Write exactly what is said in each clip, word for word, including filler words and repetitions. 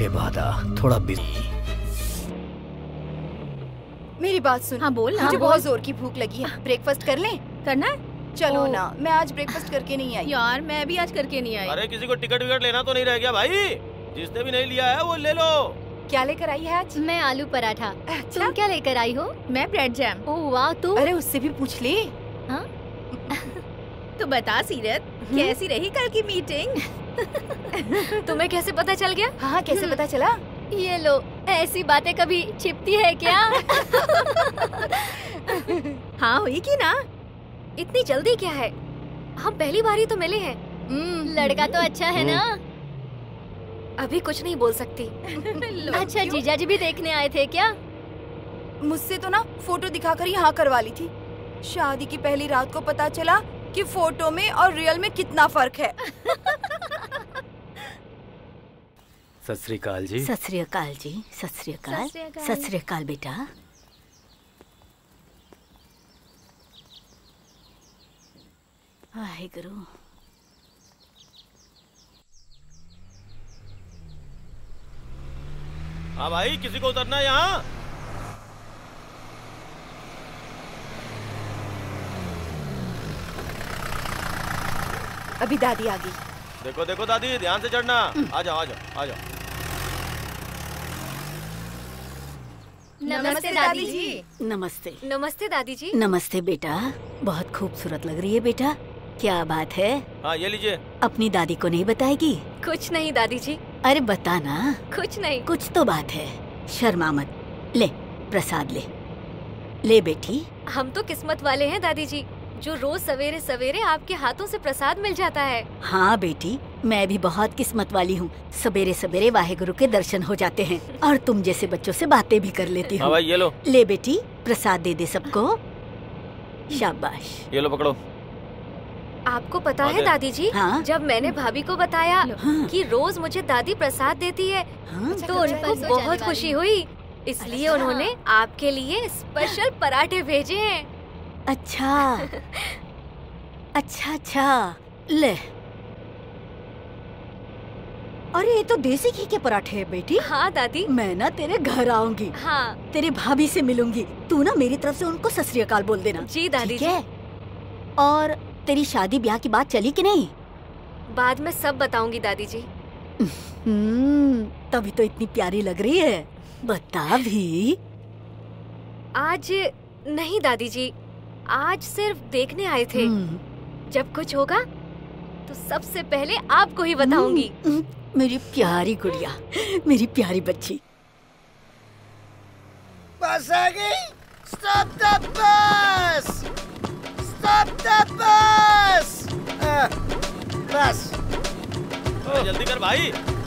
Birthday बाधा, थोड़ा busy. मेरी बात सुन। हाँ बोल। मुझे बहुत जोर की भूख लगी है, ब्रेकफास्ट कर लें? करना है? चलो ना, मैं आज ब्रेकफास्ट करके नहीं आई। यार मैं भी आज करके नहीं आई। अरे किसी को टिकट विकट लेना तो नहीं रह गया भाई? जिसने भी नहीं लिया है वो ले लो। क्या लेकर आई है आज? मैं आलू पराठा। अच्छा? तुम क्या लेकर आई हो? मैं ब्रेड जैम। ओह वाह, तू? अरे उससे भी पूछ ले। हाँ? तो बता सीरत, कैसी रही कल की मीटिंग? तुम्हें कैसे पता चल गया? हाँ कैसे पता चला? ये लो, ऐसी बातें कभी छिपती है क्या? हाँ हुई की ना? इतनी जल्दी क्या है? हम पहली बार ही तो मिले हैं। लड़का तो अच्छा है ना? अभी कुछ नहीं बोल सकती। अच्छा, जीजा जी भी देखने आए थे क्या? मुझसे तो ना फोटो दिखाकर यहाँ करवा ली थी। शादी की पहली रात को पता चला कि फोटो में और रियल में कितना फर्क है। सत श्री अकाल जी। सत श्री अकाल जी। सत श्री अकाल। सत श्री अकाल बेटा। वाहेगुरु। हाँ भाई, किसी को उतरना है यहाँ? अभी दादी आ गई। देखो देखो दादी, ध्यान से चढ़ना। आ जाओ आ जाओ आ जाओ। नमस्ते दादी जी। नमस्ते। नमस्ते दादी जी। नमस्ते बेटा, बहुत खूबसूरत लग रही है बेटा। क्या बात है? हाँ ये लीजिए। अपनी दादी को नहीं बताएगी? कुछ नहीं दादी जी। अरे बता ना। कुछ नहीं। कुछ तो बात है, शर्मा मत। ले प्रसाद ले। ले बेटी। हम तो किस्मत वाले हैं दादी जी, जो रोज सवेरे सवेरे आपके हाथों से प्रसाद मिल जाता है। हाँ बेटी, मैं भी बहुत किस्मत वाली हूँ। सवेरे सवेरे वाहेगुरु के दर्शन हो जाते हैं और तुम जैसे बच्चों से बातें भी कर लेती हूँ। हाँ भाई ये लो। ले बेटी, प्रसाद दे दे सबको। शाबाश। ये लो पकड़ो। आपको पता है दादी जी, हाँ? जब मैंने भाभी को बताया हाँ? कि रोज मुझे दादी प्रसाद देती है, हाँ? तो उनको बहुत खुशी हुई, इसलिए अच्छा। उन्होंने आपके लिए स्पेशल पराठे भेजे हैं। अच्छा अच्छा अच्छा, ले। अरे ये तो देसी घी के पराठे हैं बेटी। हाँ दादी। मैं ना तेरे घर आऊंगी। हाँ। तेरे भाभी से मिलूंगी। तू ना मेरी तरफ से उनको सत श्री अकाल बोल देना। जी दादी जी। और तेरी शादी ब्याह की बात चली कि नहीं? बाद में सब बताऊंगी दादी जी। हम्म, तभी तो इतनी प्यारी लग रही है। बता भी। आज नहीं दादी जी, आज सिर्फ देखने आए थे। जब कुछ होगा तो सबसे पहले आपको ही बताऊंगी। मेरी प्यारी गुड़िया, मेरी प्यारी बच्ची। बस आ गई। Stop the bus, stop the bus. बस जल्दी कर भाई।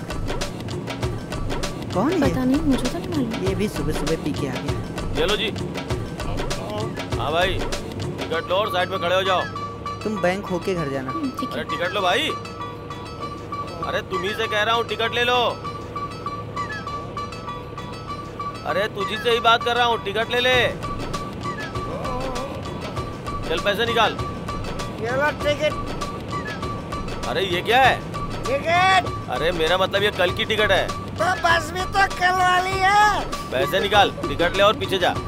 कौन है? पता नहीं, मुझे तो नहीं मालूम। ये भी सुबह सुबह पी के आ गया। ये लो जी। हाँ भाई, टिकट लो और साइड में खड़े हो जाओ। तुम बैंक होके घर जाना। अरे टिकट लो भाई। अरे तुम्ही से कह रहा हूँ, टिकट ले लो। अरे तुझी से ही बात कर रहा हूँ, टिकट ले ले। चल पैसे निकाल। ये लो टिकट। अरे ये क्या है? टिकट। अरे मेरा मतलब ये कल की टिकट है। तो बस भी तो कल वाली है। पैसे निकाल, टिकट ले और पीछे जा।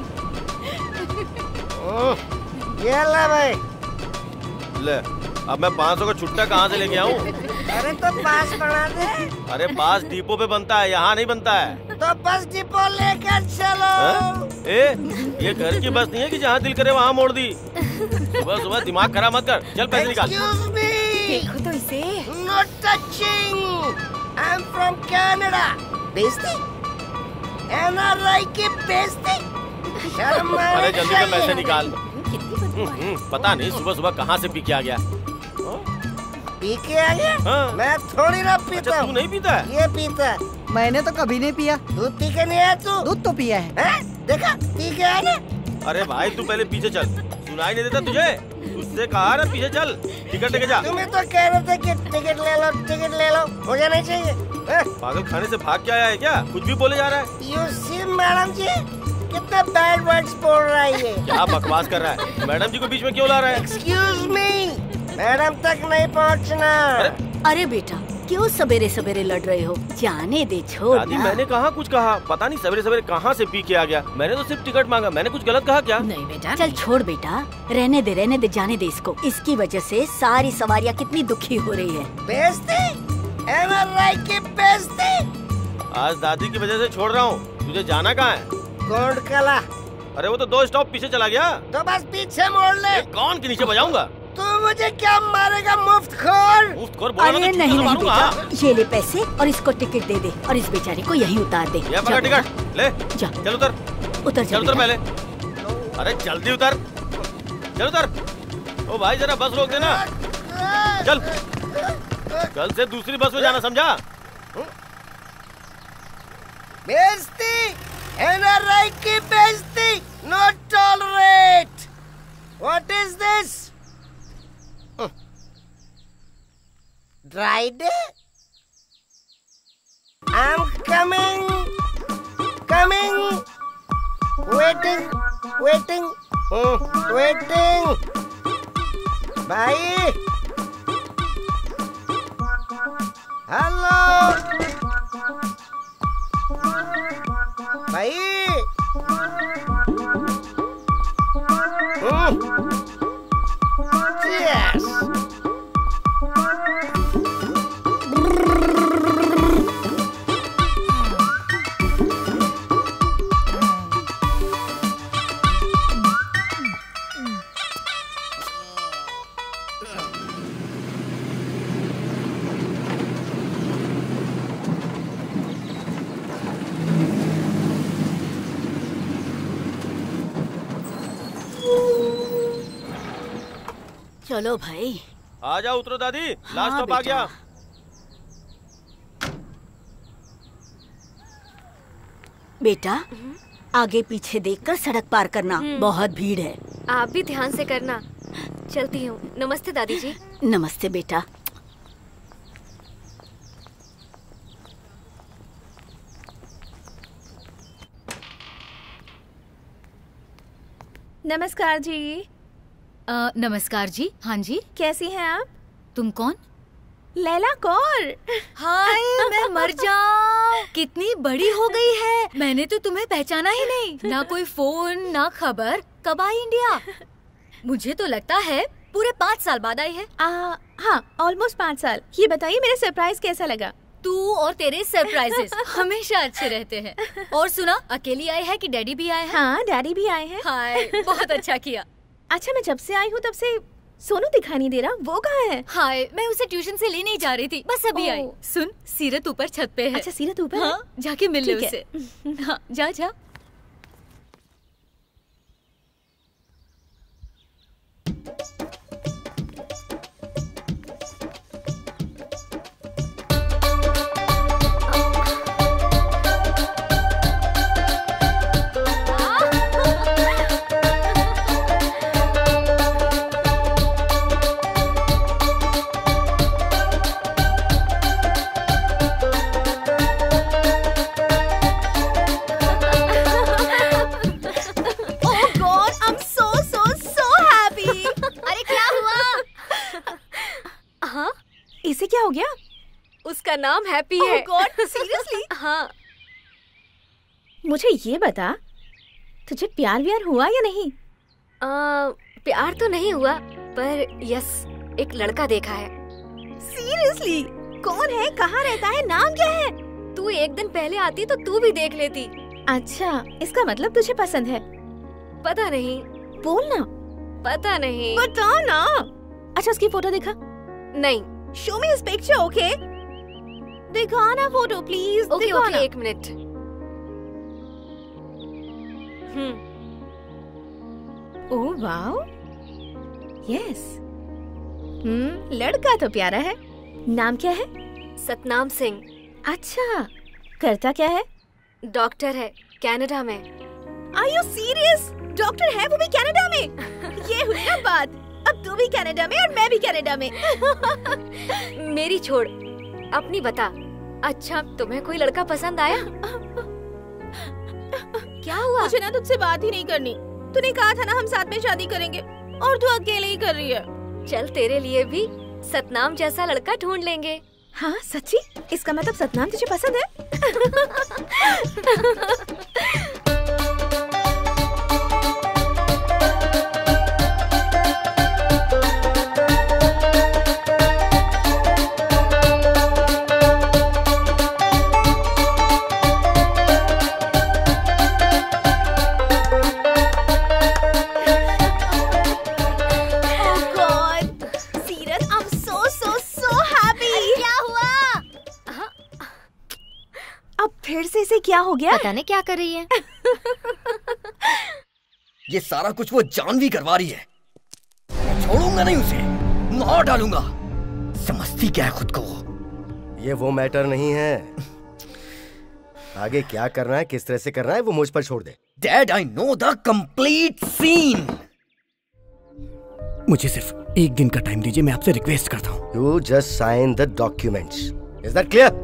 ये ले भाई। ले, अब मैं पाँच सौ का छुट्टा कहाँ से लेके आऊँ? अरे तो पास बना दे। अरे पास डिपो पे बनता है, यहाँ नहीं बनता है। तो बस डिपो लेकर चलो। है? ए, ये घर की बस नहीं है कि जहाँ दिल करे वहाँ मोड़ दी। सुबह सुबह दिमाग खराब मत कर, चल पैसे निकाल। Excuse me. देखो तो इसे। No touching. I'm from Canada. बेइज्जती? एन आर आई की बेइज्जती? शर्म आनी अरे जल्दी से पैसे निकाल। कितनी पता नहीं सुबह सुबह कहाँ से पी के आ गया। पी के आ गया? हाँ। मैं थोड़ी ना पीता अच्छा, हूँ। तू नहीं पीता है? ये पीता है। मैंने तो कभी नहीं पिया। दूध पी के नहीं आया तू? दूध तो पिया है, है? देखा पी के आया ना? अरे भाई तू पहले पीछे चल, सुनाई नहीं देता तुझे? तुझसे कहा ना पीछे चल, टिकट लेके जा। तुम्हें तो कह रहे थे कि टिकट ले लो, टिकट ले लो, मुझे नहीं चाहिए। पागल खाने से भाग के आया है क्या? कुछ भी बोले जा रहा है। यू सी मैडम जी, कितने बैड वर्ड्स बोल रहा है ये। क्या बकवास कर रहा है? मैडम जी को बीच में क्यों ला रहा है? एक्सक्यूज मी, मैडम तक नहीं पहुंचना। अरे, अरे बेटा, क्यों सवेरे सवेरे लड़ रहे हो? जाने दे, छोड़ दादी ना। मैंने कहाँ कुछ कहा, पता नहीं सवेरे सवेरे कहाँ से पी के आ गया। मैंने तो सिर्फ टिकट मांगा, मैंने कुछ गलत कहा क्या? नहीं बेटा। चल छोड़ बेटा, रहने दे रहने दे, जाने दे इसको। इसकी वजह से सारी सवारियाँ कितनी दुखी हो रही है। बेइज्जती, एनआरआई की बेइज्जती। आज दादी की वजह से छोड़ रहा हूँ। तुझे जाना कहाँ है? कोंडकला। अरे वो तो दो स्टॉप पीछे चला गया। तो बस पीछे मोड़ ले। ये कौन के नीचे बजाऊंगा? तू मुझे क्या मारेगा मुफ्तखोर? मुफ्तखोर बोला अरे ना तो नहीं नहीं मारूंगा। बेटा, ये ले पैसे और इसको टिकट दे दे और इस बेचारे को यहीं उतार दे। ये पकड़ टिकट, ले जा। चल उतर, उतर चल उतर पहले। अरे जल्दी उतर, चल उतर। ओ भाई जरा बस रोक देना। चल, कल से दूसरी बस में जाना, समझा? बेइज्जती, एनआरआई की बेइज्जती, no tolerate. What is this? Dry day? I'm coming, coming, waiting, waiting, waiting. Bye. Hello. Bye. Hmm. Yes. चलो भाई, आ जाओ, उतरो दादी, लास्ट हाँ, स्टॉप आ गया। बेटा आगे पीछे देखकर सड़क पार करना, बहुत भीड़ है। आप भी ध्यान से करना। चलती हूँ। नमस्ते दादी जी। नमस्ते बेटा। नमस्कार जी। आ, नमस्कार जी। हाँ जी, कैसी हैं आप? तुम कौन? लैला कौर। हाय, मैं मर जाऊं, कितनी बड़ी हो गई है। मैंने तो तुम्हें पहचाना ही नहीं, ना कोई फोन ना खबर। कब आई इंडिया? मुझे तो लगता है पूरे पाँच साल बाद आई है। आ, हाँ, ऑलमोस्ट पाँच साल। ये बताइए मेरा सरप्राइज कैसा लगा? तू और तेरे सरप्राइजेस हमेशा अच्छे रहते हैं। और सुना, अकेली आई है कि डैडी भी आए हैं? हाँ, डैडी भी आए हैं। हाय, बहुत अच्छा किया। अच्छा, मैं जब से आई हूँ तब से सोनू दिखाई नहीं दे रहा, वो कहाँ है? हाय, मैं उसे ट्यूशन से लेने ही जा रही थी, बस अभी आई। सुन, सीरत ऊपर छत पे है। अच्छा, सीरत ऊपर है? हाँ, जाके मिल ले उसे। हाँ, जा जा। इसे क्या हो गया? उसका नाम हैप्पी है। Oh God, seriously? हाँ। मुझे ये बता, तुझे प्यार व्यार हुआ या नहीं? आ, प्यार तो नहीं हुआ, पर यस, एक लड़का देखा है। सीरियसली? कौन है, कहाँ रहता है, नाम क्या है? तू एक दिन पहले आती तो तू भी देख लेती। अच्छा, इसका मतलब तुझे पसंद है? पता नहीं। बोलना। पता नहीं। बताओ ना। अच्छा, उसकी फोटो दिखा। नहीं। Show me his picture, okay? दिखाना फोटो प्लीज। ओके ओके, एक minute. Hmm. Oh wow, yes. Hmm, लड़का तो प्यारा है। नाम क्या है? सतनाम सिंह। अच्छा, करता क्या है? डॉक्टर है, कनाडा में। Are you serious? डॉक्टर है, वो भी कनाडा में? ये हुई ना बात। अब तू भी कनाडा में और मैं भी कनाडा में। मेरी छोड़, अपनी बता। अच्छा, तुम्हें कोई लड़का पसंद आया? क्या हुआ? मुझे ना तुझसे बात ही नहीं करनी। तूने कहा था ना हम साथ में शादी करेंगे, और तू अकेले ही कर रही है। चल, तेरे लिए भी सतनाम जैसा लड़का ढूंढ लेंगे। हाँ सच्ची? इसका मतलब सतनाम तुझे पसंद है? फिर से इसे क्या हो गया? पता नहीं क्या कर रही है। ये सारा कुछ वो जानवी करवा रही है। मैं छोड़ूंगा नहीं उसे, मार डालूंगा। समझती क्या है खुद को? ये वो मैटर नहीं है। आगे क्या करना है, किस तरह से करना है, वो मुझ पर छोड़ दे। Dad, I know the complete scene. मुझे सिर्फ एक दिन का टाइम दीजिए, मैं आपसे रिक्वेस्ट करता हूँ। You just sign the documents. Is that clear?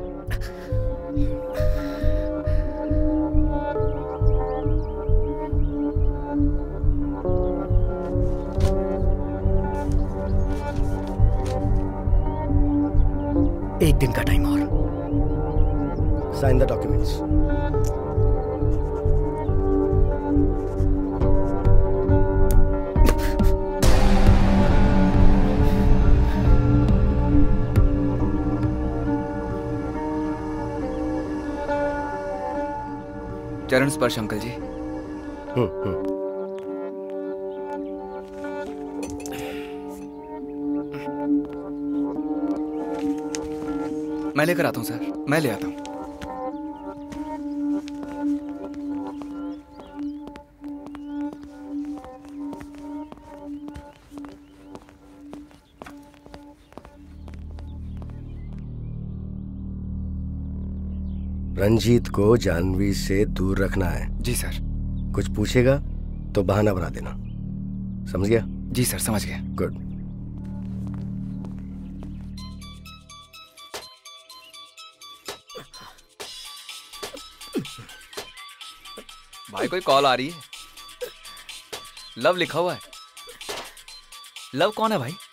एक दिन का टाइम और। Sign the documents. चरण स्पर्श अंकल जी। हम्म हम्म मैं लेकर आता हूँ सर, मैं ले आता हूँ। रंजीत को जानवी से दूर रखना है। जी सर। कुछ पूछेगा तो बहाना बना देना, समझ गया? जी सर, समझ गया। गुड। भाई कोई कॉल आ रही है। लव लिखा हुआ है। लव कौन है भाई?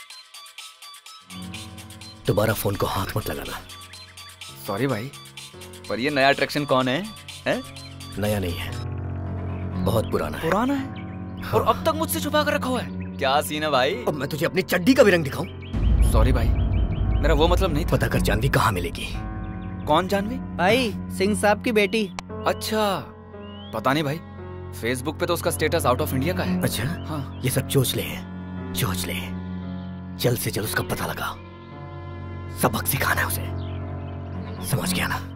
दोबारा फोन को हाथ मत लगाना। सॉरी भाई, पर ये नया अट्रैक्शन कौन है? हैं? नया नहीं है, बहुत पुराना है। पुराना है? हाँ। और अब तक मुझसे छुपा कर रखा हुआ है। क्या सीन है भाई? अब मैं तुझे अपनी चड्डी का भी रंग दिखाऊं? सॉरी भाई, मेरा वो मतलब नहीं था। पता कर जानवी कहाँ मिलेगी। कौन जानवी? भाई सिंह साहब की बेटी। अच्छा, पता नहीं भाई, फेसबुक पे तो उसका स्टेटस आउट ऑफ इंडिया का है। अच्छा हाँ। ये सब चोच ले चोच ले जल्द से जल्द उसका पता लगा, सबक सिखाना है उसे, समझ गया ना?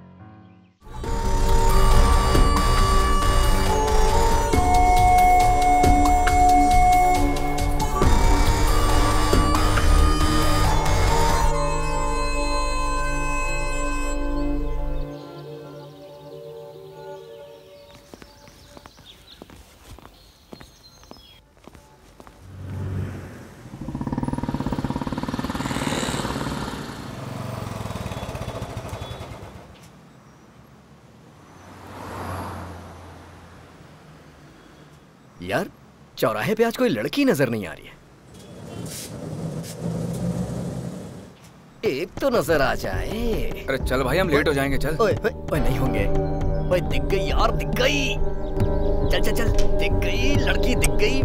यार, चौराहे पे आज कोई लड़की नजर नहीं आ रही है। एक तो नजर आ जाए। अरे चल भाई, हम लेट हो जाएंगे। चल। ओए, ओए, ओए नहीं होंगे। ओए दिख गई यार, दिख गई। चल चल चल, दिख गई लड़की, दिख गई।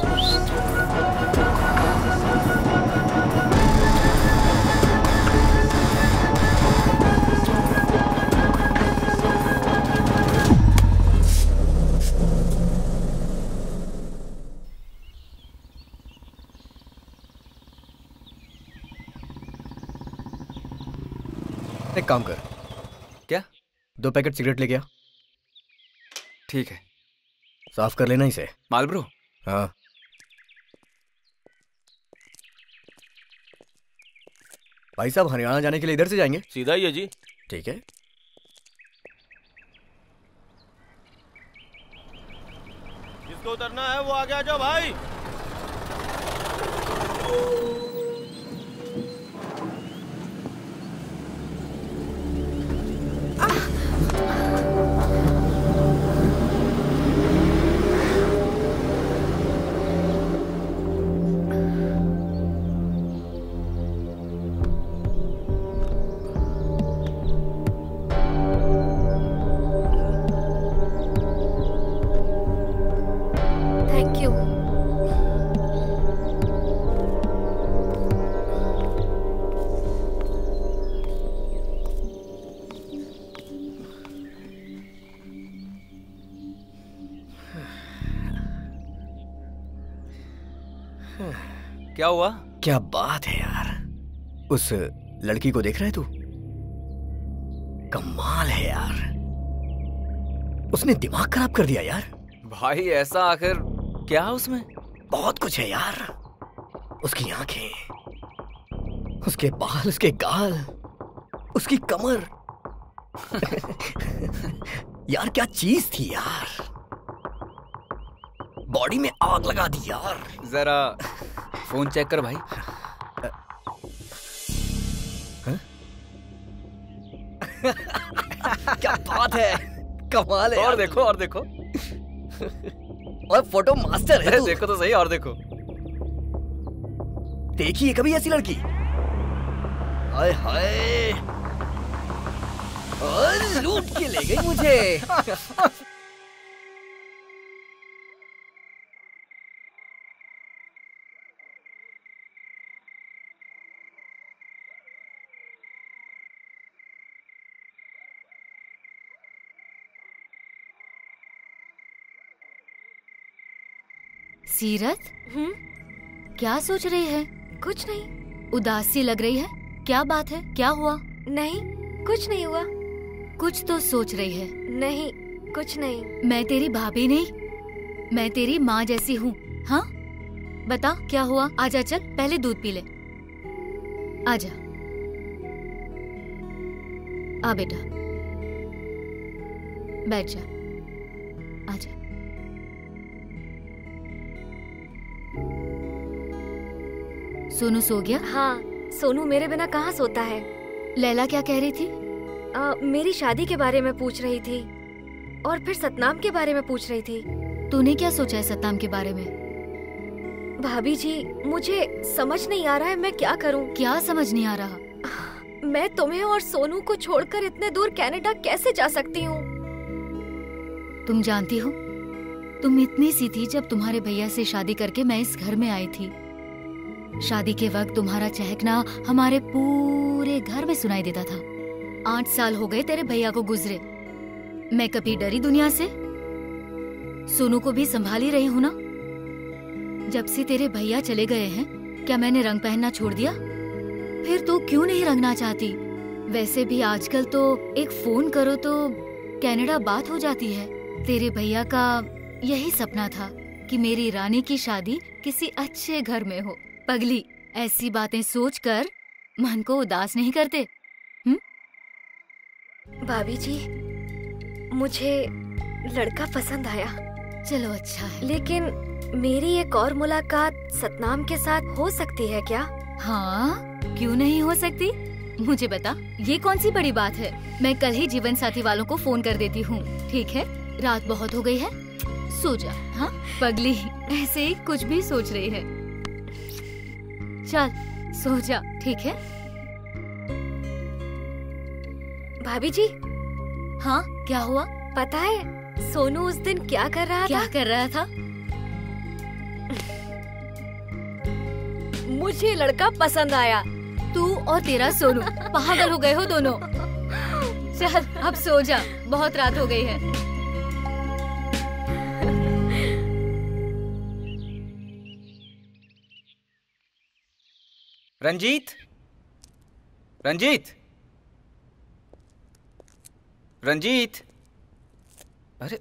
एक काम कर। क्या? दो पैकेट सिगरेट लेके आ। ठीक है। साफ कर लेना इसे। मालब्रो? हाँ। भाई साहब, हरियाणा जाने के लिए इधर से जाएंगे? सीधा ही है जी। ठीक है। जिसको उतरना है वो आगे आ जाओ भाई। क्या हुआ? क्या बात है यार, उस लड़की को देख रहा है तू? कमाल है यार, उसने दिमाग खराब कर दिया यार। भाई ऐसा आखिर क्या है उसमें? बहुत कुछ है यार, उसकी आंखें, उसके बाल, उसके गाल, उसकी कमर। यार क्या चीज थी यार, बॉडी में आग लगा दी यार। जरा फोन चेक कर भाई। क्या बात है, कमाल है। और देखो और देखो, और फोटो मास्टर है तू। देखो तो सही, और देखो। देखी है कभी ऐसी लड़की? हाय हाय, लूट के ले गई मुझे। सीरत, हम्म? क्या सोच रही है? कुछ नहीं। उदास सी लग रही है, क्या बात है, क्या हुआ? नहीं, कुछ नहीं हुआ। कुछ तो सोच रही है। नहीं, कुछ नहीं। मैं तेरी भाभी नहीं, मैं तेरी माँ जैसी हूँ। हाँ बता क्या हुआ? आजा, चल पहले दूध पी ले। आजा, आ बेटा, बैठ जा, आजा। सोनू सो गया? हाँ, सोनू मेरे बिना कहाँ सोता है। लैला क्या कह रही थी? आ, मेरी शादी के बारे में पूछ रही थी और फिर सतनाम के बारे में पूछ रही थी। तूने क्या सोचा है सतनाम के बारे में? भाभी जी, मुझे समझ नहीं आ रहा है मैं क्या करूं। क्या समझ नहीं आ रहा? मैं तुम्हें और सोनू को छोड़कर इतने दूर कनाडा कैसे जा सकती हूँ? तुम जानती हो, तुम इतनी सी थी जब तुम्हारे भैया से शादी करके मैं इस घर में आई थी। शादी के वक्त तुम्हारा चहकना हमारे पूरे घर में सुनाई देता था। आठ साल हो गए तेरे भैया को गुजरे, मैं कभी डरी दुनिया से? सोनू को भी संभाल ही रही हूँ ना। जब से तेरे भैया चले गए हैं, क्या मैंने रंग पहनना छोड़ दिया? फिर तू क्यों नहीं रंगना चाहती? वैसे भी आजकल तो एक फोन करो तो कनाडा बात हो जाती है। तेरे भैया का यही सपना था कि मेरी रानी की शादी किसी अच्छे घर में हो। पगली, ऐसी बातें सोचकर मन को उदास नहीं करते? हुँ? भाभी जी, मुझे लड़का पसंद आया। चलो अच्छा है। लेकिन मेरी एक और मुलाकात सतनाम के साथ हो सकती है क्या? हाँ, क्यों नहीं हो सकती? मुझे बता, ये कौन सी बड़ी बात है? मैं कल ही जीवन साथी वालों को फोन कर देती हूँ। ठीक है, रात बहुत हो गई है, सो जा। हाँ पगली, ऐसे ही कुछ भी सोच रही है। चल सो जा, ठीक है? भाभी जी। हाँ क्या हुआ? पता है सोनू उस दिन क्या कर रहा क्या था? कर रहा था? मुझे लड़का पसंद आया। तू और तेरा सोनू पागल हो गए हो दोनों। चल अब सो जा, बहुत रात हो गई है। रंजीत, रंजीत, रंजीत, अरे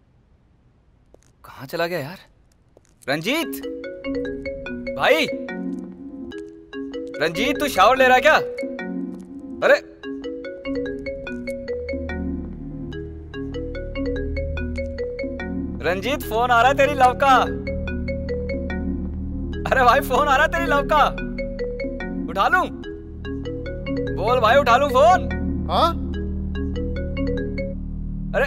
कहाँ चला गया यार? रंजीत भाई, रंजीत तू शावर ले रहा है क्या? अरे रंजीत, फोन आ रहा है तेरी लव का। अरे भाई फोन आ रहा है तेरी लव का, उठा लूं? बोल भाई, उठा लूं फोन? हाँ? अरे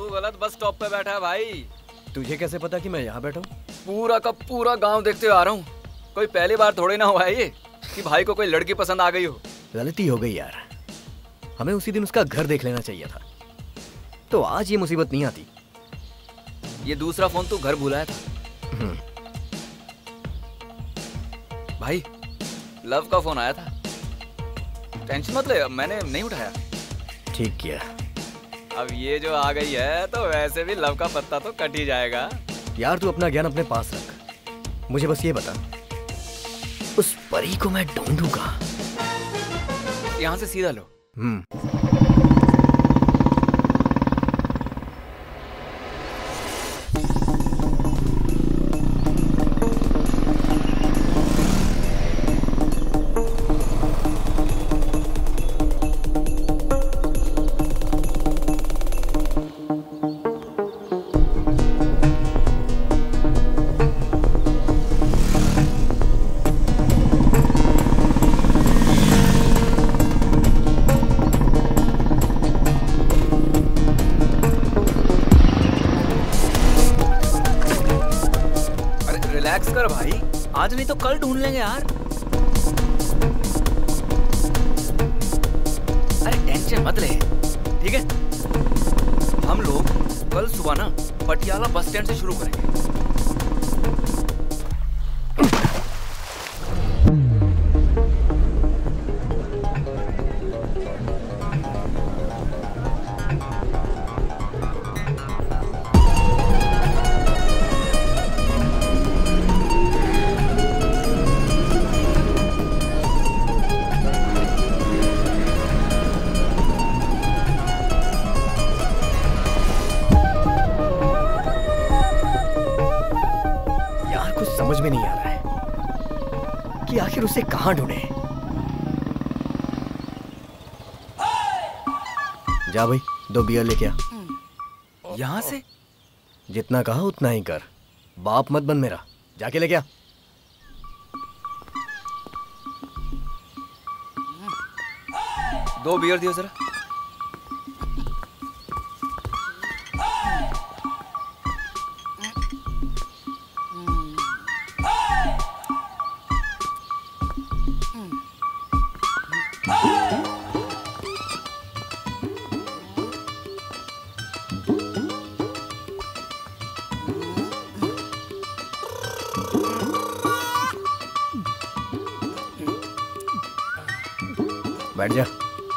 तू गलत बस स्टॉप पे बैठा है भाई। तुझे कैसे पता कि मैं यहाँ बैठा हूँ? पूरा का पूरा गांव देखते हुए आ रहा हूँ। कोई पहली बार थोड़ी ना हुआ है ये कि भाई को कोई लड़की पसंद आ गई हो। गलती हो गई यार, हमें उसी दिन उसका घर देख लेना चाहिए था, तो आज ये मुसीबत नहीं आती। ये दूसरा फोन तू घर भुलाया था। भाई लव का फोन आया था, टेंशन मत ले, मैंने नहीं उठाया। ठीक किया। अब ये जो आ गई है तो वैसे भी लव का पत्ता तो कट ही जाएगा। यार तू अपना ज्ञान अपने पास रख, मुझे बस ये बता, उस परी को मैं ढूंढूंगा। यहाँ से सीधा लो। हम्म कर भाई, आज नहीं तो कल ढूंढ लेंगे यार। अरे टेंशन मत ले, ठीक है? हम लोग कल सुबह ना पटियाला बस स्टैंड से शुरू करेंगे। समझ में नहीं आ रहा है कि आखिर उसे कहां ढूंढे। जा भाई, दो बियर लेके आ। यहां से जितना कहा उतना ही कर, बाप मत बन मेरा। जाके लेके आ। दो बियर दियो जरा। बैठ जा।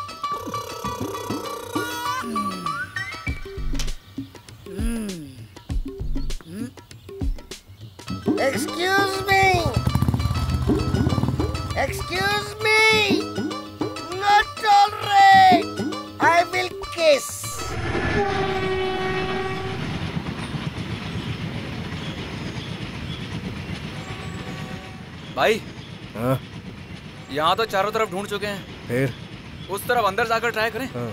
Excuse me. Excuse me. Not all right. I will kiss. भाई, हाँ? यहाँ तो चारों तरफ ढूंढ चुके हैं, फिर उस तरफ अंदर जाकर ट्राई करें। हाँ।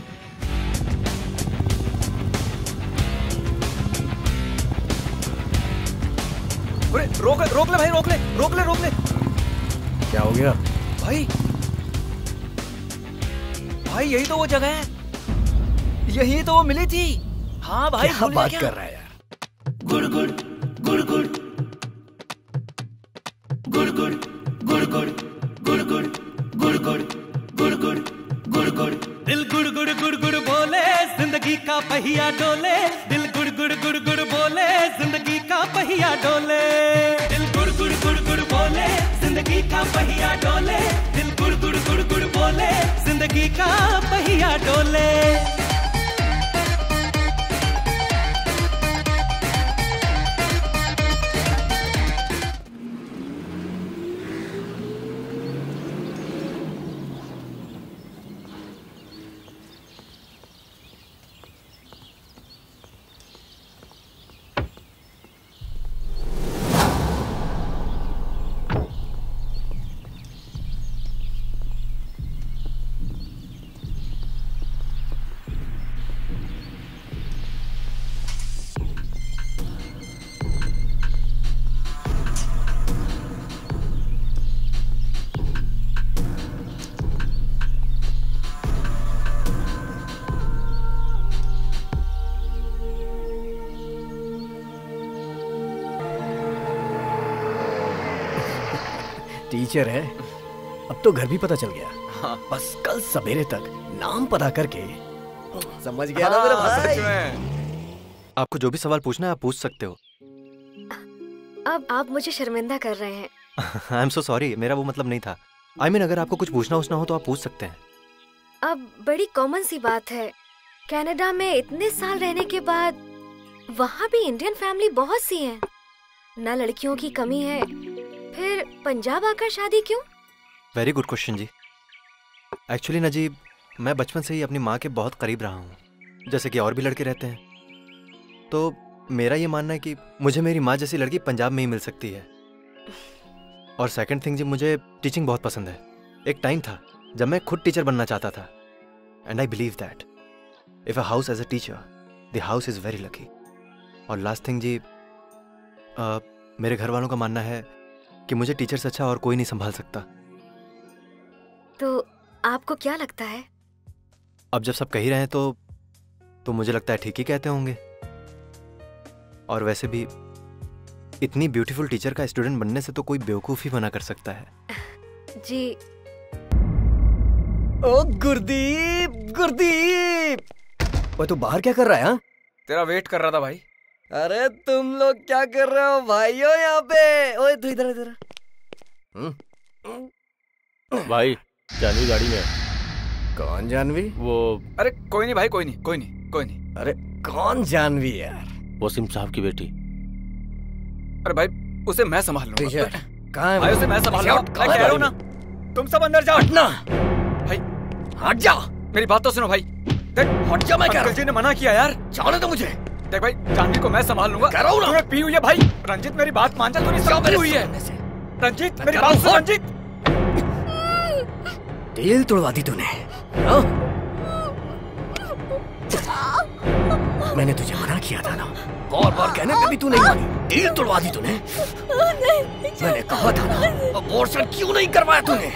अरे रोक ले, रोक ले भाई, रोक ले, रोक ले, रोक ले। क्या हो गया भाई? भाई यही तो वो जगह है, यही तो वो मिली थी। हाँ भाई, क्या बात क्या? कर रहा है यार? गुड़ गुड़ गुड़ गुड़ गुड़ गुड़ गुड़ गुड़ गुड़ गुड़ गुड़ गुड़ गुड़ गुड़ गुड़ गुड़ दिल गुड़ गुड़ गुड़ गुड़ बोले, जिंदगी का पहिया डोले। दिल गुड़ गुड़ गुड़ गुड़ बोले, जिंदगी का पहिया डोले। दिल गुड़ गुड़ गुड़ गुड़ बोले, जिंदगी का पहिया डोले। दिल गुड़ गुड़ गुड़ गुड़ बोले, जिंदगी का पहिया डोले। टीचर है, अब तो घर भी पता चल गया। हाँ। बस कल सवेरे तक नाम पता करके समझ गया ना मेरा भाई। सच में। आपको जो भी सवाल पूछना है आप पूछ सकते हो। अब आप मुझे शर्मिंदा कर रहे हैं। आई एम सो सॉरी, मेरा वो मतलब नहीं था। आई I मीन mean, अगर आपको कुछ पूछना उछना हो तो आप पूछ सकते हैं। अब बड़ी कॉमन सी बात है, कनाडा में इतने साल रहने के बाद वहाँ भी इंडियन फैमिली बहुत सी हैं। ना लड़कियों की कमी है, फिर पंजाब आकर शादी क्यों? वेरी गुड क्वेश्चन जी। एक्चुअली ना जी, मैं बचपन से ही अपनी माँ के बहुत करीब रहा हूँ, जैसे कि और भी लड़के रहते हैं। तो मेरा ये मानना है कि मुझे मेरी माँ जैसी लड़की पंजाब में ही मिल सकती है। और सेकंड थिंग जी, मुझे टीचिंग बहुत पसंद है। एक टाइम था जब मैं खुद टीचर बनना चाहता था, and I believe that if a house as a teacher the house is very lucky. और लास्ट थिंग जी, आ, मेरे घर वालों का मानना है कि मुझे टीचर से अच्छा और कोई नहीं संभाल सकता। तो आपको क्या लगता है? अब जब सब कह ही रहे हैं तो तो मुझे लगता है ठीक ही कहते होंगे। और वैसे भी इतनी ब्यूटीफुल टीचर का स्टूडेंट बनने से तो कोई बेवकूफ ही मना कर सकता है। जी। ओ गुरदीप, गुरदीप, वो तू बाहर क्या कर रहा है? हाँ, तेरा वेट कर रहा था भाई। अरे तुम लोग क्या कर रहे हो भाइयों यहाँ पे? ओए तू इधर इधर। भाई जानवी गाड़ी में। कौन जानवी? वो अरे कोई नहीं भाई, कोई नहीं कोई नहीं कोई नहीं। अरे कौन जानवी यार? वसीम साहब की बेटी। अरे भाई उसे मैं संभाल लूंगा। कहाँ है भाई? उसे मैं संभाल लूंगा, मैं कह रहा हूँ ना। तुम सब अंदर जाओ। हटना भाई, हट जा। मेरी बात तो सुनो भाई। देख, हट जा, मैं कह रहा हूँ। अंकल जी ने मना किया यार। जाने दो मुझे। देख भाई, जानवी को मैं संभाल लूंगा। कह रहा हूँ ना। तुम्हें पी हुई है भाई। रंजित मेरी बात मान जा, तूने सब पी हुई है। रंजित मेरी बात सुन। रंजित, दिल तोड़वा दी तूने। मैंने तुझे मना किया था ना, बार बार कहने पे भी तू नहीं मानी। दिल तोड़वा दी तूने। मैंने कहा था ना, अबॉर्शन क्यों नहीं करवाया तूने?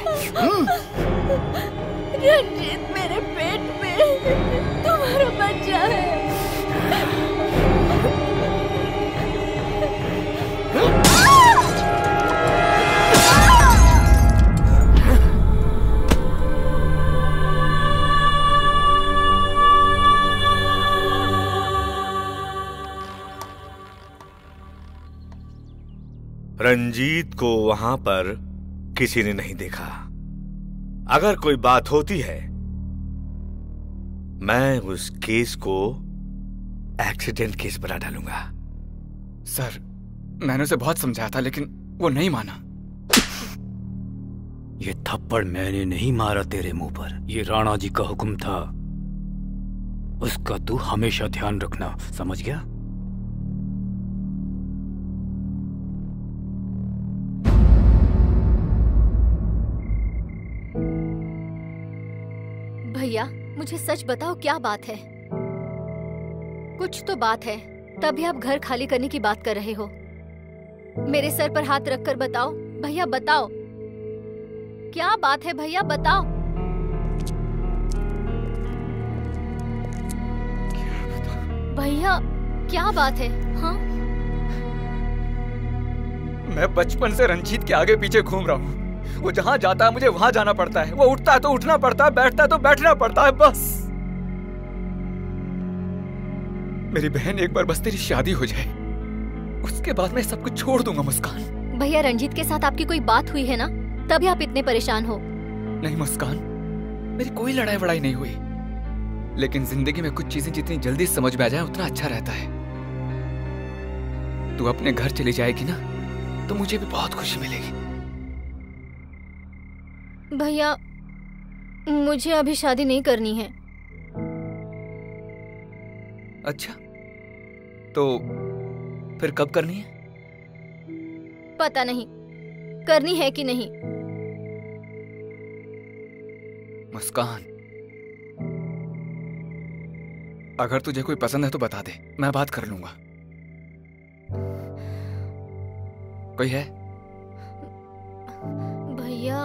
रंजीत, मेरे पेट में तुम्हारा बच्चा है। रंजीत को वहां पर किसी ने नहीं देखा। अगर कोई बात होती है, मैं उस केस को एक्सीडेंट केस बना डालूंगा। सर, मैंने उसे बहुत समझाया था लेकिन वो नहीं माना। ये थप्पड़ मैंने नहीं मारा तेरे मुंह पर, ये राणा जी का हुक्म था। उसका तू हमेशा ध्यान रखना, समझ गया? भैया, मुझे सच बताओ, क्या बात है? कुछ तो बात है, तभी आप घर खाली करने की बात कर रहे हो। मेरे सर पर हाथ रखकर बताओ भैया, बताओ क्या बात है भैया, बताओ। भैया क्या बात है? हाँ, मैं बचपन से रंजीत के आगे पीछे घूम रहा हूँ। वो जहाँ जाता है मुझे वहां जाना पड़ता है। वो उठता है तो उठना पड़ता है, बैठता है तो बैठना पड़ता है, बस। मेरी बहन, एक बार बस तेरी शादी हो जाए, उसके बाद मैं सब कुछ छोड़ दूंगा। मुस्कान, भैया रंजीत के साथ आपकी कोई बात हुई है ना, तभी आप इतने परेशान हो। नहीं मुस्कान, मेरी कोई लड़ाई वड़ाई नहीं हुई, लेकिन जिंदगी में कुछ चीजें जितनी जल्दी समझ में आ जाए उतना अच्छा रहता है। तू अपने घर चली जाएगी ना तो मुझे भी बहुत खुशी मिलेगी। भैया, मुझे अभी शादी नहीं करनी है। अच्छा, तो फिर कब करनी है? पता नहीं करनी है कि नहीं। मुस्कान, अगर तुझे कोई पसंद है तो बता दे, मैं बात कर लूंगा। कोई है? भैया।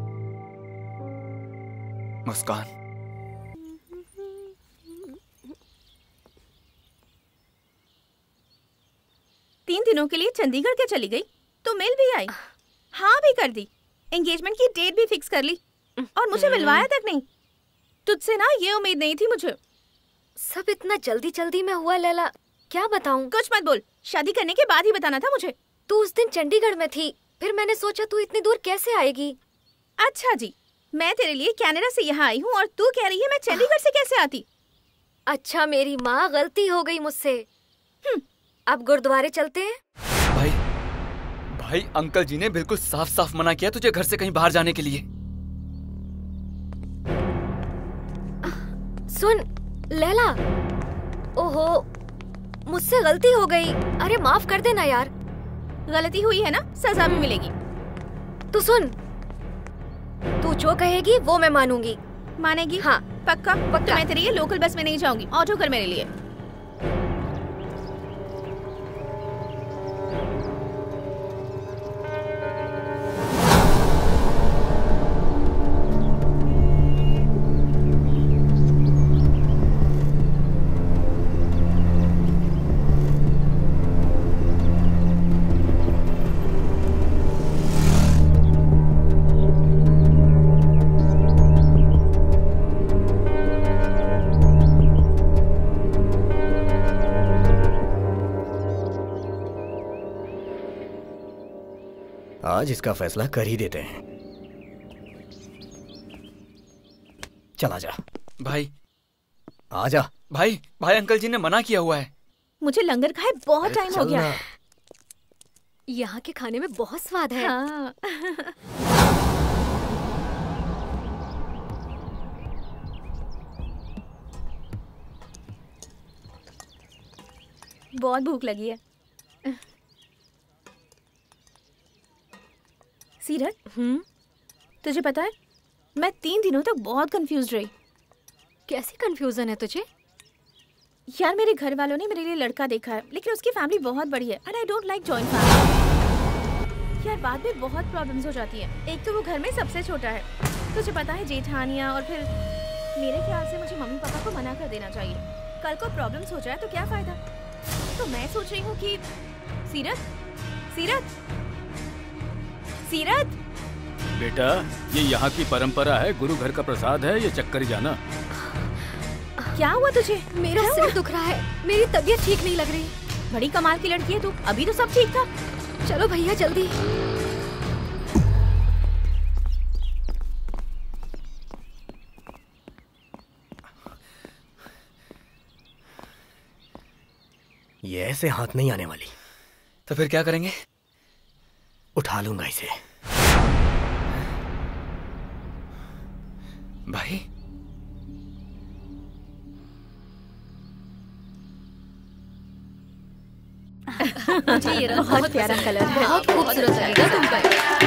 मुस्कान, तीन दिनों के लिए चंडीगढ़ के चली गई तो मेल भी आई, हाँ भी कर दी। एंगेजमेंट की डेट भी फिक्स कर ली और मुझे मिलवाया तक नहीं। तुझसे ना ये उम्मीद नहीं थी मुझे। सब इतना जल्दी जल्दी में हुआ लैला, क्या बताऊं? कुछ मत बोल, शादी करने के बाद ही बताना था मुझे। तू उस दिन चंडीगढ़ में थी, फिर मैंने सोचा तू इतनी दूर कैसे आएगी। अच्छा जी, मैं तेरे लिए कनाडा से यहाँ आई हूँ और तू कह रही है मैं चंडीगढ़ से कैसे आती? अच्छा मेरी माँ, गलती हो गई मुझसे। अब गुरुद्वारे चलते हैं। भाई भाई अंकल जी ने बिल्कुल साफ साफ मना किया तुझे घर से कहीं बाहर जाने के लिए। सुन लैला, ओहो मुझसे गलती हो गई, अरे माफ कर देना यार। गलती हुई है ना, सजा भी मिलेगी। तू सुन, तू जो कहेगी वो मैं मानूंगी। मानेगी? हाँ पक्का? पक्का। तो मैं तेरे लिए लोकल बस में नहीं जाऊंगी, ऑटो कर मेरे लिए। आज इसका फैसला कर ही देते हैं। चला जा भाई, आजा भाई। भाई अंकल जी ने मना किया हुआ है। मुझे लंगर खाए बहुत टाइम हो गया। यहाँ के खाने में बहुत स्वाद है। हाँ। बहुत भूख लगी है। सीरत, हम्म, तुझे पता है मैं तीन दिनों तक बहुत कंफ्यूज रही। कैसी कंफ्यूजन है तुझे? यार मेरे घर वालों ने मेरे लिए लड़का देखा है, लेकिन उसकी फैमिली बहुत बड़ी है and I don't like joint family. यार बाद में बहुत प्रॉब्लम्स हो जाती हैं। एक तो वो घर में सबसे छोटा है, तुझे पता है जेठानियाँ, और फिर मेरे ख्याल से मुझे मम्मी पापा को मना कर देना चाहिए। कल को प्रॉब्लम्स हो जाए तो क्या फायदा। तो मैं सोच रही हूँ कि सीरत सीरत सीरत बेटा, ये यहाँ की परंपरा है, गुरु घर का प्रसाद है, ये चक्कर जाना। क्या हुआ तुझे? मेरा सिर दुख रहा है, मेरी तबीयत ठीक नहीं लग रही। बड़ी कमाल की लड़की है तू, अभी तो सब ठीक था। चलो भैया जल्दी। ये ऐसे हाथ नहीं आने वाली। तो फिर क्या करेंगे? उठा लूंगा इसे। भाई मुझे ये रंग बहुत प्यारा कलर है, बहुत खूबसूरत लगेगा तुम पर।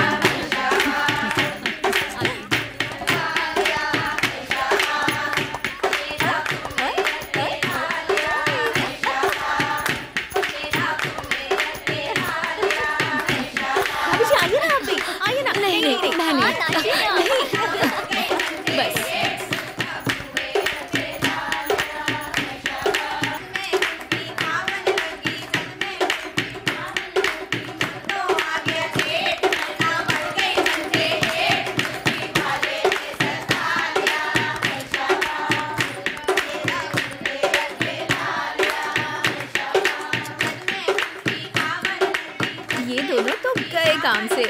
काम से।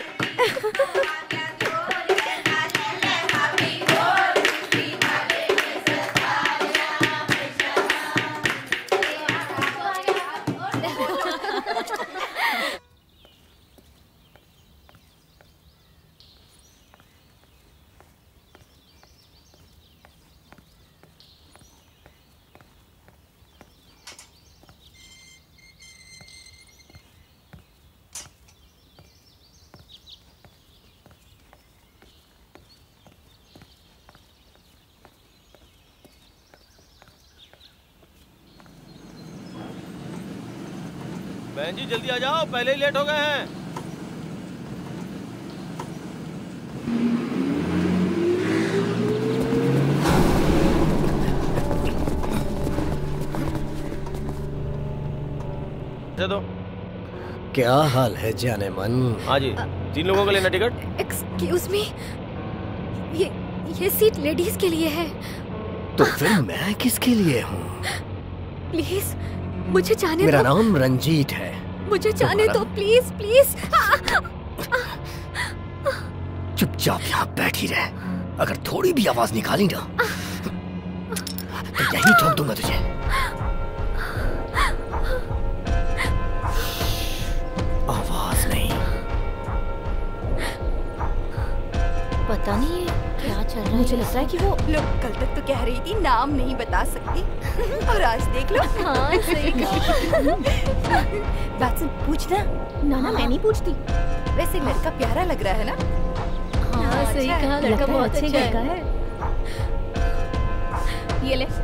बहन जी जल्दी आ जाओ, पहले ही लेट हो गए हैं। दे दो। क्या हाल है जाने मन? हाँ जी तीन लोगों का लेना टिकट। एक्सक्यूज मी, ये ये सीट लेडीज के लिए है। तो फिर मैं किसके लिए हूँ? प्लीज मुझे जाने मेरा दो। नाम रंजीत है। मुझे जाने दो प्लीज प्लीज। चुपचाप यहाँ बैठी रह। अगर थोड़ी भी आवाज निकाली ना तो यहीं ठोक दूंगा तुझे। आवाज नहीं। पता नहीं है क्या चल रहा है। मुझे लगता है कि वो लोग कल तक तो कह रही थी नाम नहीं बता सकती और आज देख लो। हाँ सही कहा। बात सुन, पूछना। ना ना मैं नहीं पूछती। वैसे लड़का प्यारा लग रहा है ना? हाँ सही कहा, लड़का बहुत अच्छा है। ये ले।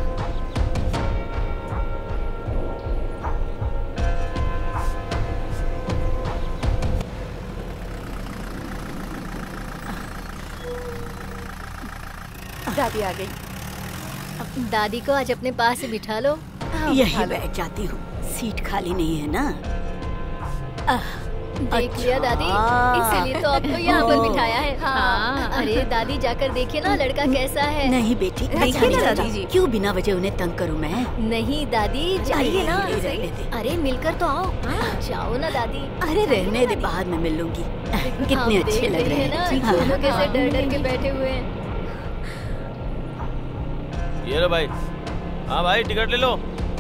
दादी आ गई। दादी को आज अपने पास से बिठा लो। यही बैठ जाती हूँ, सीट खाली नहीं है ना। देख लिया दादी, इसीलिए तो आपको यहाँ पर बिठाया है। हाँ। अरे दादी जाकर देखिए ना लड़का कैसा है। नहीं बेटी, देखिए ना दादी जी। क्यों बिना वजह उन्हें तंग करूँ मैं? नहीं दादी जाइए ना। अरे मिलकर तो आओ। जाओ ना दादी। अरे रहने दे, बाद में मिल लूंगी। कितने अच्छे लग रहे हैं ना, दोनों कैसे डर डर के बैठे हुए हैं। ये लो भाई। हाँ भाई टिकट ले लो।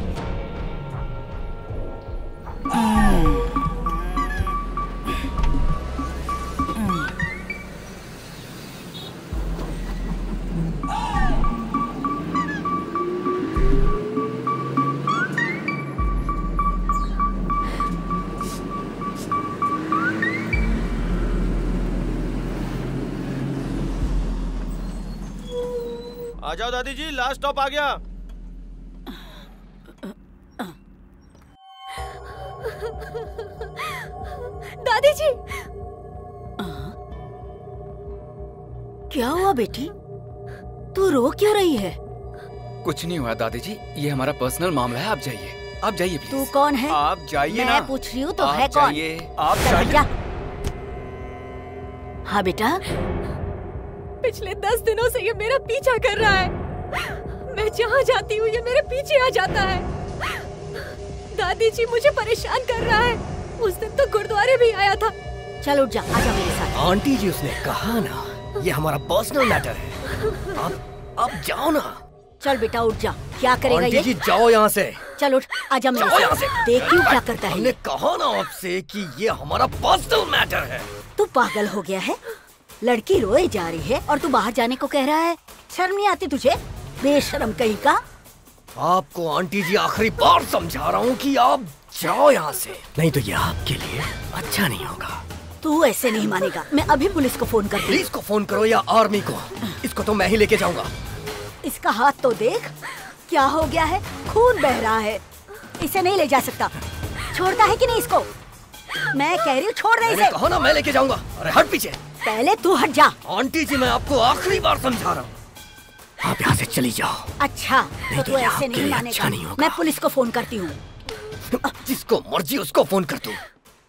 आ जाओ दादी जी, लास्ट स्टॉप आ गया। दादी जी। क्या हुआ बेटी? तू रो क्यों रही है? कुछ नहीं हुआ दादी जी, ये हमारा पर्सनल मामला है। आप जाइए, आप जाइए प्लीज। तू कौन है? आप जाइए ना। मैं पूछ रही हूँ तो है कौन? जाइए, आप जाइए। जा। हाँ बेटा। पिछले दस दिनों से ये मेरा पीछा कर रहा है। मैं जहाँ जाती हूँ ये मेरे पीछे आ जाता है। दादी जी मुझे परेशान कर रहा है। उस दिन तो गुरुद्वारे भी आया था। चल उठ जा, आजा मेरे साथ। आंटी जी उसने कहा ना, ये हमारा पर्सनल मैटर है। आप आप जाओ ना। चल बेटा उठ जा। क्या करेगा आंटी ये? जी जाओ यहाँ से। चल उठ, आजा मेरे जाओ यहाँ साथ। से। देख क्यों क्या करता है। हमने कहा ना आपसे कि ये हमारा पर्सनल मैटर है। तू पागल हो गया है? लड़की रोए जा रही है और तू बाहर जाने को कह रहा है। शर्म नहीं आती तुझे? बेशर्म कहीं का। आपको आंटी जी आखिरी बार समझा रहा हूँ कि आप जाओ यहाँ से, नहीं तो ये आपके लिए अच्छा नहीं होगा। तू ऐसे नहीं मानेगा। मैं अभी पुलिस को फोन करती हूँ। पुलिस को फोन करो या आर्मी को, इसको तो मैं ही लेके जाऊंगा। इसका हाथ तो देख, क्या हो गया है? खून बह रहा है। इसे नहीं ले जा सकता। छोड़ता है कि नहीं इसको? मैं कह रही हूँ छोड़ दे इसे। कहो ना मैं लेके जाऊंगा। अरे हट पीछे। पहले तू हट जा। आंटी जी मैं आपको आखिरी बार समझा रहा हूँ, आप यहाँ से चली जाओ। अच्छा तो तू ऐसे नहीं अच्छा मानेगा। नहीं होगा। मैं पुलिस को फोन करती हूँ। जिसको मर्जी उसको फोन कर दो।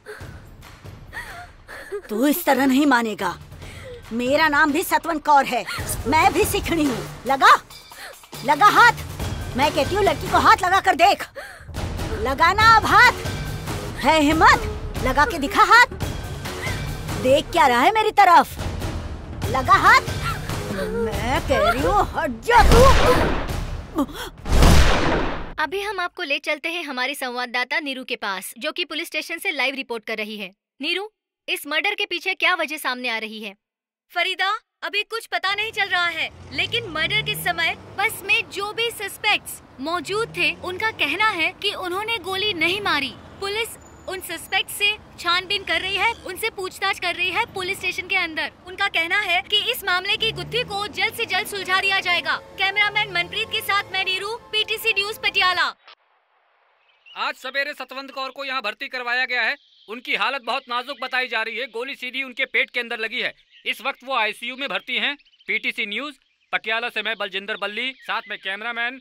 तू इस तरह नहीं मानेगा। मेरा नाम भी सतवन कौर है। मैं भी सिखनी हूँ। लगा लगा हाथ। मैं कहती हूँ लड़की को हाथ लगा कर देख। लगाना अब हाथ। है हिम्मत? लगा के दिखा हाथ। देख क्या रहा है मेरी तरफ? लगा हाथ। मैं कह रही हूँ हट जा तू। अभी हम आपको ले चलते हैं हमारी संवाददाता नीरू के पास, जो कि पुलिस स्टेशन से लाइव रिपोर्ट कर रही है। नीरू, इस मर्डर के पीछे क्या वजह सामने आ रही है? फरीदा, अभी कुछ पता नहीं चल रहा है, लेकिन मर्डर के समय बस में जो भी सस्पेक्ट्स मौजूद थे उनका कहना है कि उन्होंने गोली नहीं मारी। पुलिस उन सस्पेक्ट से छानबीन कर रही है, उनसे पूछताछ कर रही है पुलिस स्टेशन के अंदर। उनका कहना है कि इस मामले की गुत्थी को जल्द से जल्द सुलझा दिया जाएगा। कैमरामैन मनप्रीत के साथ मैं नीरू, पीटीसी न्यूज पटियाला। आज सवेरे सतवंत कौर को यहाँ भर्ती करवाया गया है। उनकी हालत बहुत नाजुक बताई जा रही है। गोली सीधी उनके पेट के अंदर लगी है। इस वक्त वो आईसीयू में भर्ती हैं। पीटीसी न्यूज पटियाला से मैं बलजिंदर बल्ली, साथ में cameraman.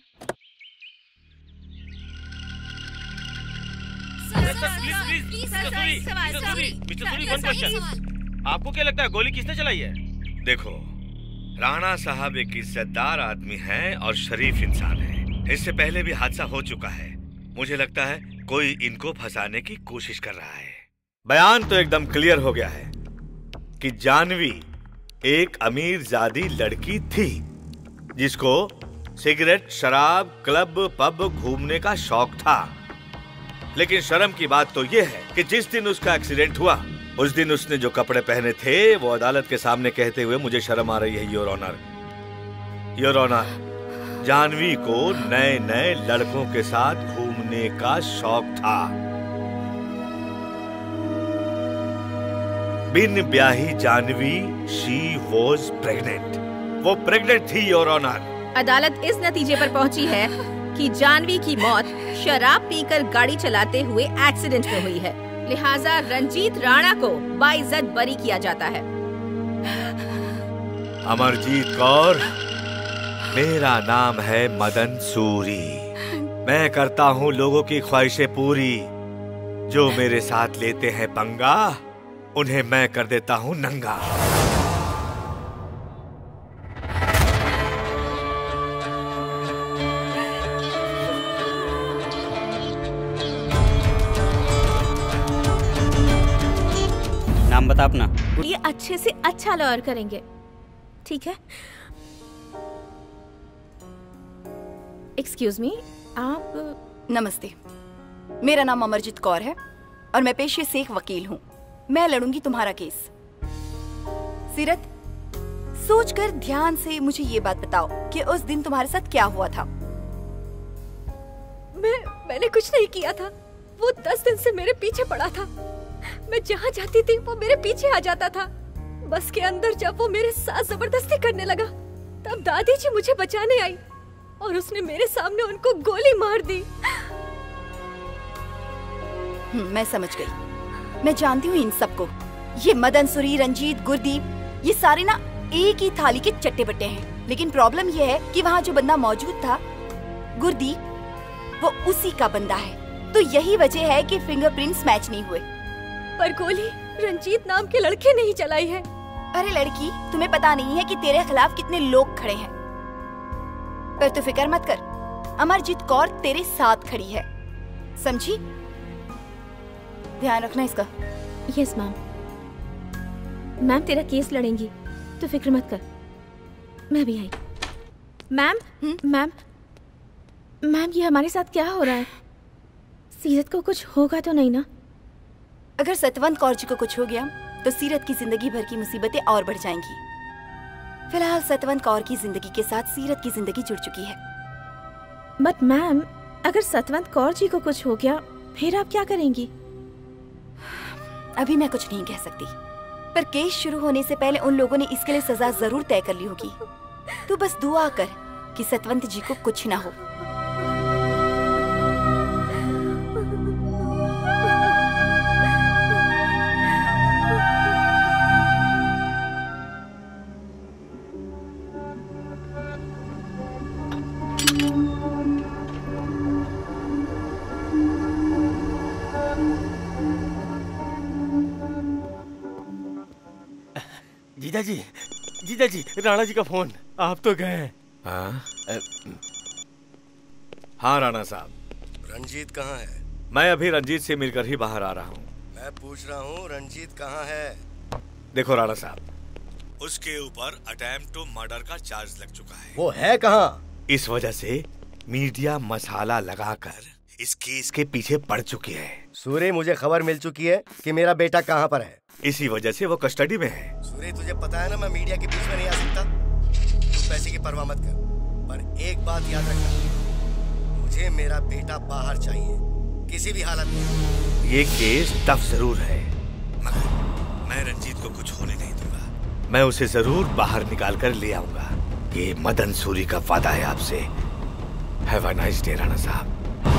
Sir, sir, please, please, Mr. Suri, Mr. Suri, Mr. Suri, one question. आपको क्या लगता है गोली किसने चलाई है? देखो, राणा साहब एक इज्जतदार आदमी हैं और शरीफ इंसान हैं। इससे पहले भी हादसा हो चुका है। मुझे लगता है कोई इनको फंसाने की कोशिश कर रहा है। बयान तो एकदम क्लियर हो गया है कि जानवी एक अमीरजादी लड़की थी जिसको सिगरेट, शराब, क्लब, पब घूमने का शौक था। लेकिन शर्म की बात तो यह है कि जिस दिन उसका एक्सीडेंट हुआ उस दिन उसने जो कपड़े पहने थे वो अदालत के सामने कहते हुए मुझे शर्म आ रही है your honour, your honour, Janvi को नए नए लड़कों के साथ घूमने का शौक था। बिन ब्याही जानवी शी वॉज प्रेग्नेंट। वो प्रेग्नेंट थी योर ऑनर। अदालत इस नतीजे पर पहुंची है कि जानवी की मौत शराब पीकर गाड़ी चलाते हुए एक्सीडेंट में हुई है। लिहाजा रंजीत राणा को बाइज्जत बरी किया जाता है। अमरजीत कौर, मेरा नाम है मदन सूरी। मैं करता हूँ लोगों की ख्वाहिशें पूरी। जो मेरे साथ लेते हैं पंगा उन्हें मैं कर देता हूँ नंगा। नाम बता अपना। ये अच्छे से अच्छा लॉयर करेंगे, ठीक है? एक्सक्यूज मी, आप? नमस्ते, मेरा नाम अमरजीत कौर है और मैं पेशे से एक वकील हूँ। मैं लड़ूंगी तुम्हारा केस। सीरत, सोचकर ध्यान से मुझे ये बात बताओ कि उस दिन तुम्हारे साथ क्या हुआ था। मैं मैंने कुछ नहीं किया था। वो दस दिन से मेरे पीछे पड़ा था। मैं जहाँ जाती थी वो मेरे पीछे आ जाता था। बस के अंदर जब वो मेरे साथ जबरदस्ती करने लगा तब दादी जी मुझे बचाने आई और उसने मेरे सामने उनको गोली मार दी। मैं समझ गई। मैं जानती हूँ इन सबको। ये मदन सूरी, रंजीत, गुरदीप, ये सारे ना एक ही थाली के चट्टे बट्टे हैं। लेकिन प्रॉब्लम ये है कि वहाँ जो बंदा मौजूद था, गुरदीप, वो उसी का बंदा है। तो यही वजह है कि फिंगरप्रिंट्स मैच नहीं हुए। पर गोली रंजीत नाम के लड़के ने ही चलाई है। अरे लड़की, तुम्हें पता नहीं है कि तेरे खिलाफ कितने लोग खड़े हैं। पर तू फिक्र मत कर, अमरजीत कौर तेरे साथ खड़ी है, समझी? ध्यान रखना इसका। Yes ma'am. मैम तेरा केस लड़ेंगी तो फिक्र मत कर। मैं भी आई। मैम, मैम, मैम ये हमारे साथ क्या हो रहा है? सीरत को कुछ होगा तो नहीं ना? अगर सतवंत कौर जी को कुछ हो गया तो सीरत की जिंदगी भर की मुसीबतें और बढ़ जाएंगी। फिलहाल सतवंत कौर की जिंदगी के साथ सीरत की जिंदगी जुड़ चुकी है। बट मैम, अगर सतवंत कौर जी को कुछ हो गया फिर आप क्या करेंगी? अभी मैं कुछ नहीं कह सकती, पर केस शुरू होने से पहले उन लोगों ने इसके लिए सजा जरूर तय कर ली होगी। तू बस दुआ कर कि सतवंत जी को कुछ ना हो। जीजा जी, जीजा जी, राणा जी का फोन। आप तो गए। हाँ? हाँ राणा साहब। रंजीत कहाँ है? मैं अभी रंजीत से मिलकर ही बाहर आ रहा हूँ। मैं पूछ रहा हूँ रंजीत कहाँ है? देखो राणा साहब, उसके ऊपर अटेम्प्ट टू मर्डर का चार्ज लग चुका है। वो है कहाँ? इस वजह से मीडिया मसाला लगाकर इस केस के पीछे पड़ चुकी है। सूर्य, मुझे खबर मिल चुकी है कि मेरा बेटा कहाँ पर है। इसी वजह से वो कस्टडी में है। सूर्य, तुझे पता है ना मैं मीडिया के बीच में नहीं आ सकता। तू पैसे की परवाह मत कर, पर एक बात याद रखना, मुझे मेरा बेटा बाहर चाहिए किसी भी हालत में। ये केस टफ जरूर है, मगर मैं रंजीत को कुछ होने नहीं दूंगा। मैं उसे जरूर बाहर निकाल कर ले आऊंगा। ये मदन सूरी का वादा है आपसे। Have a nice day Rana साहब।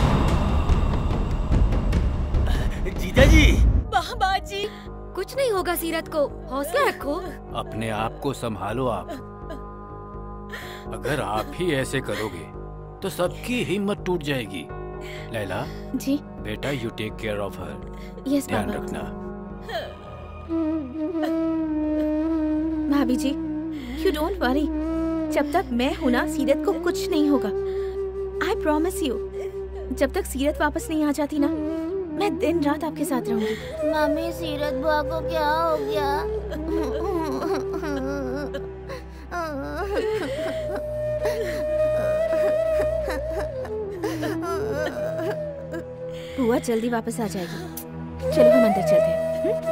जीजा जी। बाजी, कुछ नहीं होगा सीरत को, हौसला रखो। अपने आप को संभालो आप। अगर आप ही ऐसे करोगे तो सबकी हिम्मत टूट जाएगी। लैला जी बेटा, you take care of her. Yes ध्यान बाबा। रखना। भाभी जी, यू डोंट वरी। जब तक मैं हूं ना, सीरत को कुछ नहीं होगा। I promise you. जब तक सीरत वापस नहीं आ जाती ना, मैं दिन रात आपके साथ रहूंगी। मम्मी, सीरत बुआ को क्या हो गया? बुआ जल्दी वापस आ जाएगी। चलो हम अंदर चलते हैं।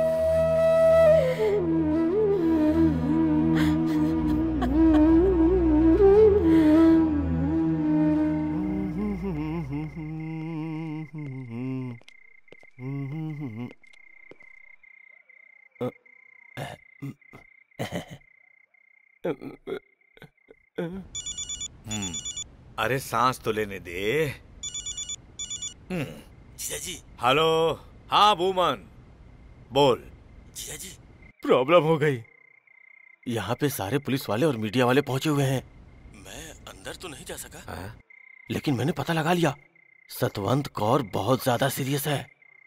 हम्म, अरे सांस तो लेने दे। हम्म, जीजा जी। हेलो। हाँ बूमन, बोल। जीजा जी, प्रॉब्लम हो गई। यहाँ पे सारे पुलिस वाले और मीडिया वाले पहुंचे हुए हैं। मैं अंदर तो नहीं जा सका। हाँ? लेकिन मैंने पता लगा लिया, सतवंत कौर बहुत ज्यादा सीरियस है।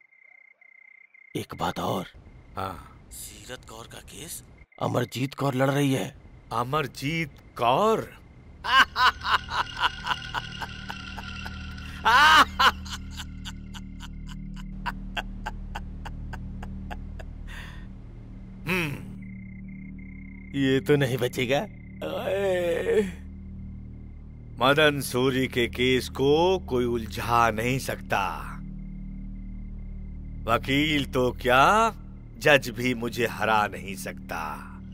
एक बात और। हाँ? सीरत कौर का केस? अमरजीत कौर लड़ रही है। अमरजीत कौर? हम्म, ये तो नहीं बचेगा। मदन सूरी के केस को कोई उलझा नहीं सकता। वकील तो क्या, जज भी मुझे हरा नहीं सकता।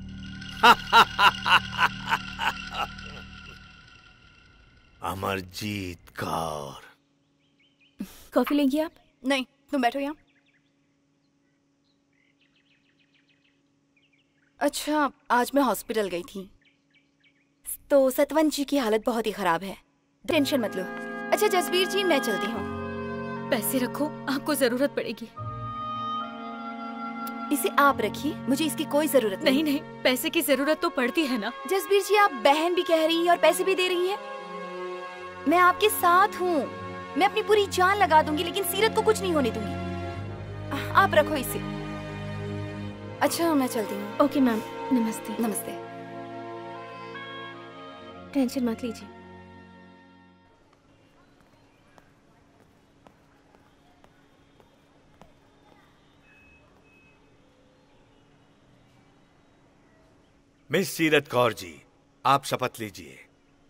अमरजीत कौर। कॉफी लेंगी आप? नहीं, तुम बैठो यहाँ। अच्छा, आज मैं हॉस्पिटल गई थी तो सतवंत जी की हालत बहुत ही खराब है। टेंशन मत लो। अच्छा जसबीर जी, मैं चलती हूँ। पैसे रखो, आपको जरूरत पड़ेगी। इसे आप रखिए, मुझे इसकी कोई जरूरत नहीं। नहीं नहीं, पैसे की जरूरत तो पड़ती है ना। जसबीर जी, आप बहन भी कह रही हैं और पैसे भी दे रही हैं। मैं आपके साथ हूँ, मैं अपनी पूरी जान लगा दूंगी, लेकिन सीरत को कुछ नहीं होने दूंगी। आप रखो इसे। अच्छा मैं चलती हूँ। ओके मैम, नमस्ते। नमस्ते। टेंशन मत लीजिए। मिस सीरत कौर जी, आप शपथ लीजिए।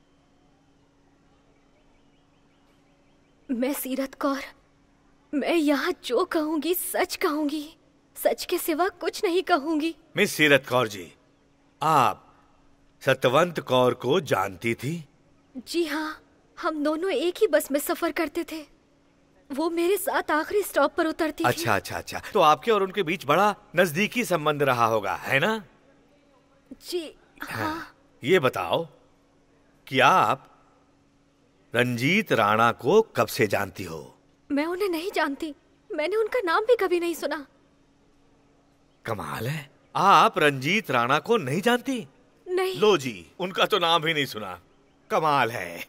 मैं सीरत कौर, मैं यहाँ जो कहूंगी सच कहूंगी, सच के सिवा कुछ नहीं कहूंगी। मिस सीरत कौर जी, आप सतवंत कौर को जानती थी? जी हाँ, हम दोनों एक ही बस में सफर करते थे। वो मेरे साथ आखिरी स्टॉप पर उतरती थी। अच्छा अच्छा अच्छा, तो आपके और उनके बीच बड़ा नजदीकी संबंध रहा होगा, है ना? जी हाँ। ये बताओ कि आप रंजीत राणा को कब से जानती हो? मैं उन्हें नहीं जानती, मैंने उनका नाम भी कभी नहीं सुना। कमाल है, आप रंजीत राणा को नहीं जानती? नहीं। लो जी, उनका तो नाम भी नहीं सुना। कमाल है।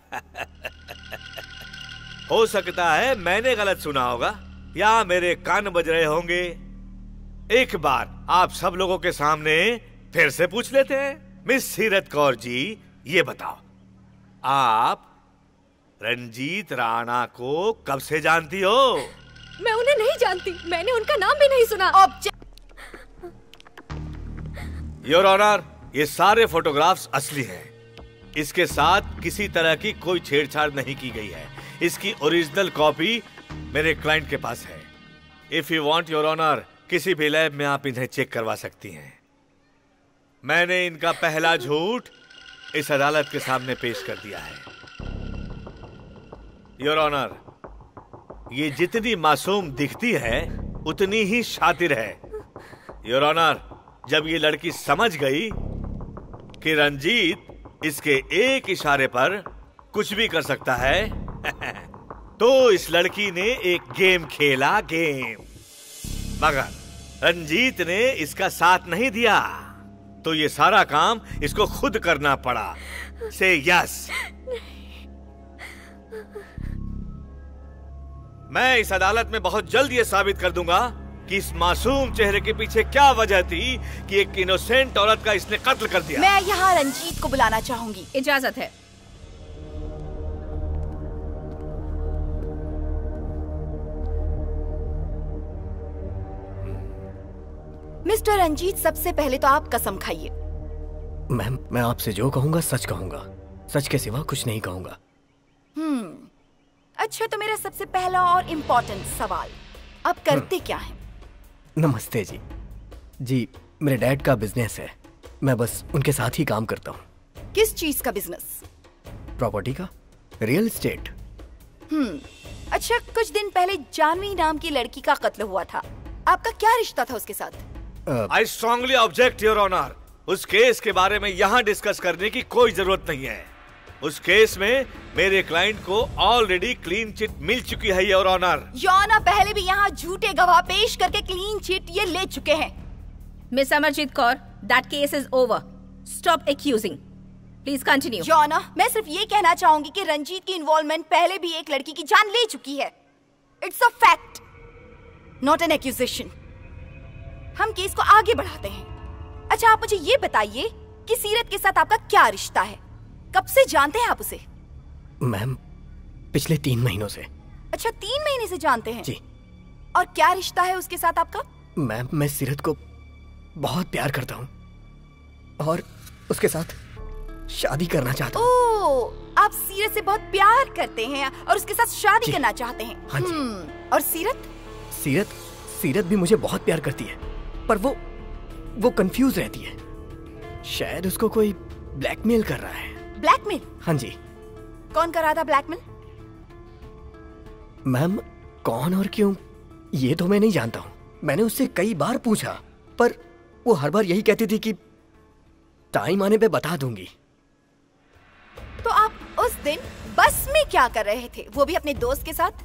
हो सकता है मैंने गलत सुना होगा या मेरे कान बज रहे होंगे। एक बार आप सब लोगों के सामने फिर से पूछ लेते हैं। मिस सीरत कौर जी, ये बताओ, आप रंजीत राणा को कब से जानती हो? मैं उन्हें नहीं जानती, मैंने उनका नाम भी नहीं सुना। योर ऑनर, ये सारे फोटोग्राफ्स असली हैं। इसके साथ किसी तरह की कोई छेड़छाड़ नहीं की गई है। इसकी ओरिजिनल कॉपी मेरे क्लाइंट के पास है। If you want your honour, किसी भी लैब में आप इन्हें चेक करवा सकती हैं। मैंने इनका पहला झूठ इस अदालत के सामने पेश कर दिया है। योर ऑनर, ये जितनी मासूम दिखती है उतनी ही शातिर है। योर ऑनर, जब ये लड़की समझ गई कि रंजीत इसके एक इशारे पर कुछ भी कर सकता है तो इस लड़की ने एक गेम खेला, गेम। मगर रंजीत ने इसका साथ नहीं दिया, तो ये सारा काम इसको खुद करना पड़ा। से यस। मैं इस अदालत में बहुत जल्द ये साबित कर दूंगा कि इस मासूम चेहरे के पीछे क्या वजह थी कि एक इनोसेंट औरत का इसने कत्ल कर दिया। मैं यहाँ रंजीत को बुलाना चाहूंगी। इजाजत है। मिस्टर रंजीत, सबसे पहले तो आप कसम खाइए। मैम, मैं आपसे जो कहूंगा सच कहूंगा, सच के सिवा कुछ नहीं कहूंगा। हम्म, अच्छा तो मेरा सबसे पहला और इम्पोर्टेंट सवाल, आप करते क्या हैं? नमस्ते जी। जी, मेरे डैड का बिजनेस है, मैं बस उनके साथ ही काम करता हूँ। किस चीज का बिजनेस? प्रॉपर्टी का, रियल एस्टेट। हम्म, अच्छा कुछ दिन पहले जानवी नाम की लड़की का कत्ल हुआ था, आपका क्या रिश्ता था उसके साथ? I strongly object your honour. उस केस के बारे में यहाँ डिस्कस करने की कोई जरूरत नहीं है। उस केस में मेरे क्लाइंट को ऑलरेडी क्लीन चिट मिल चुकी है योर ऑनर। योना पहले भी यहाँ झूठे गवाह पेश करके क्लीन चिट ये ले चुके हैं। Miss Amarjeet Kaur, that case is over. Stop accusing, please continue. Yona, मैं सिर्फ ये कहना चाहूंगी कि रंजीत की इन्वॉल्वमेंट पहले भी एक लड़की की जान ले चुकी है। It's a fact, not an accusation. हम केस को आगे बढ़ाते हैं। अच्छा आप मुझे ये बताइए कि सीरत के साथ आपका क्या रिश्ता है, कब से जानते हैं आप उसे? मैम, पिछले तीन महीनों से। अच्छा, तीन महीने से जानते हैं? जी। और क्या रिश्ता है उसके साथ आपका? मैम, मैं सीरत को बहुत प्यार करता हूँ और उसके साथ शादी करना चाहता हूँ। ओह, आप सीरत से बहुत प्यार करते हैं और उसके साथ शादी करना चाहते हैं। हाँ जी। हम्म, और सीरत? सीरत सीरत भी मुझे बहुत प्यार करती है, पर वो वो कंफ्यूज रहती है। शायद उसको कोई ब्लैकमेल कर रहा है। ब्लैकमेल? हाँ जी। कौन कर रहा था ब्लैकमेल? मैम, कौन और क्यों ये तो मैं नहीं जानता हूँ। मैंने उससे कई बार पूछा, पर वो हर बार यही कहती थी कि टाइम आने पे बता दूंगी। तो आप उस दिन बस में क्या कर रहे थे, वो भी अपने दोस्त के साथ?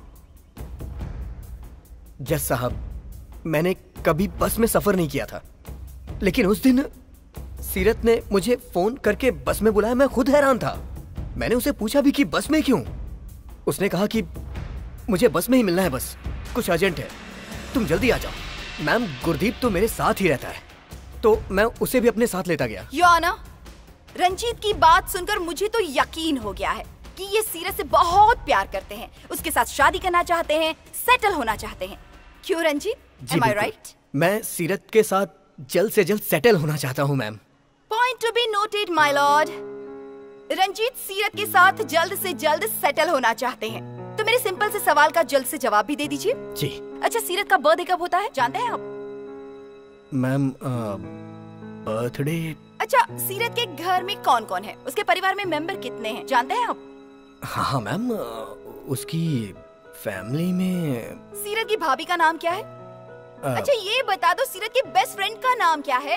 जज साहब, मैंने कभी बस में सफर नहीं किया था, लेकिन उस दिन सीरत ने मुझे फोन करके बस में बुलाया। मैं खुद हैरान था। मैंने उसे पूछा भी कि बस में क्यों। उसने कहा कि मुझे बस में ही मिलना है, बस कुछ अर्जेंट है, तुम जल्दी आ जाओ। मैम, गुरदीप तो मेरे साथ ही रहता है, तो मैं उसे भी अपने साथ लेता गया। योना, रंजीत की बात सुनकर मुझे तो यकीन हो गया है कि ये सीरत से बहुत प्यार करते हैं, उसके साथ शादी करना चाहते हैं, सेटल होना चाहते हैं। क्यों रंजीत? Am I right? मैं सीरत के साथ जल्द से जल्द सेटल होना चाहता हूँ ma'am. Point to be noted my lord. Ranjeet Seerat के साथ जल्द से जल्द सेटल होना चाहते हैं, तो मेरे सिंपल से सवाल का जल्द से जवाब भी दे दीजिए। जी। अच्छा, सीरत का बर्थडे कब होता है, जानते हैं आप? Ma'am, birthday? अच्छा, सीरत के घर में कौन कौन है, उसके परिवार में मेंबर कितने हैं, जानते हैं आप? हाँ मैम, उसकी फैमिली में सीरत की भाभी का नाम क्या है? आ... अच्छा ये बता दो, सीरत के बेस्ट फ्रेंड का नाम क्या है?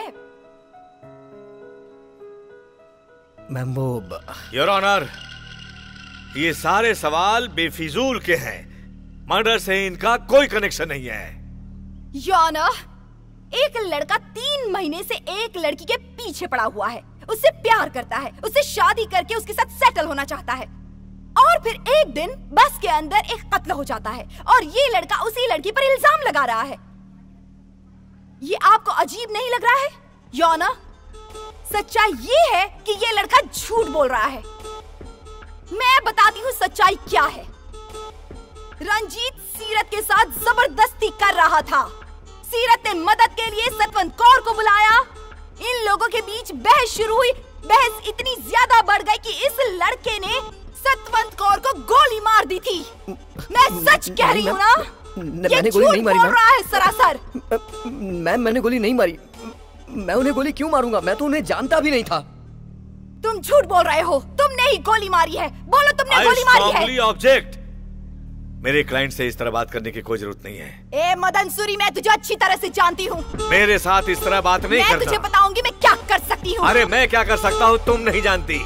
मैम, वो योर ऑनर, ये सारे सवाल बेफिजूल के हैं। मर्डर से इनका कोई कनेक्शन नहीं है। योर ऑनर, एक लड़का तीन महीने से एक लड़की के पीछे पड़ा हुआ है, उससे प्यार करता है, उससे शादी करके उसके साथ सेटल होना चाहता है, और फिर एक दिन बस के अंदर एक कत्ल हो जाता है और ये लड़का उसी लड़की पर इल्जाम लगा रहा है। ये आपको अजीब नहीं लग रहा है? योना, सच्चाई ये है कि ये लड़का झूठ बोल रहा है। मैं बताती हूँ सच्चाई क्या है। रंजीत सीरत के साथ जबरदस्ती कर रहा था। सीरत ने मदद के लिए सतवंत कौर को बुलाया। इन लोगों के बीच बहस शुरू हुई। बहस इतनी ज्यादा बढ़ गई कि इस लड़के ने सतवंत कौर को गोली मार दी थी। मैं सच कह रही हूँ ना? ये मैंने गोली नहीं मारी। बोल रहा है सरासर। मैम, मैंने गोली नहीं मारी। मैं उन्हें गोली क्यों मारूंगा? मैं तो उन्हें जानता भी नहीं था। तुम झूठ बोल रहे हो। तुमने ही गोली मारी है। बोलो तुमने गोली मारी है। ऑब्जेक्ट। मेरे क्लाइंट से इस तरह बात करने की कोई जरूरत नहीं है। ए मदन सूरी, मैं तुझे अच्छी तरह से जानती हूँ। मेरे साथ इस तरह बात नहीं करना। मैं तुझे बताऊंगी मैं क्या कर सकती हूँ। अरे मैं क्या कर सकता हूँ तुम नहीं जानती।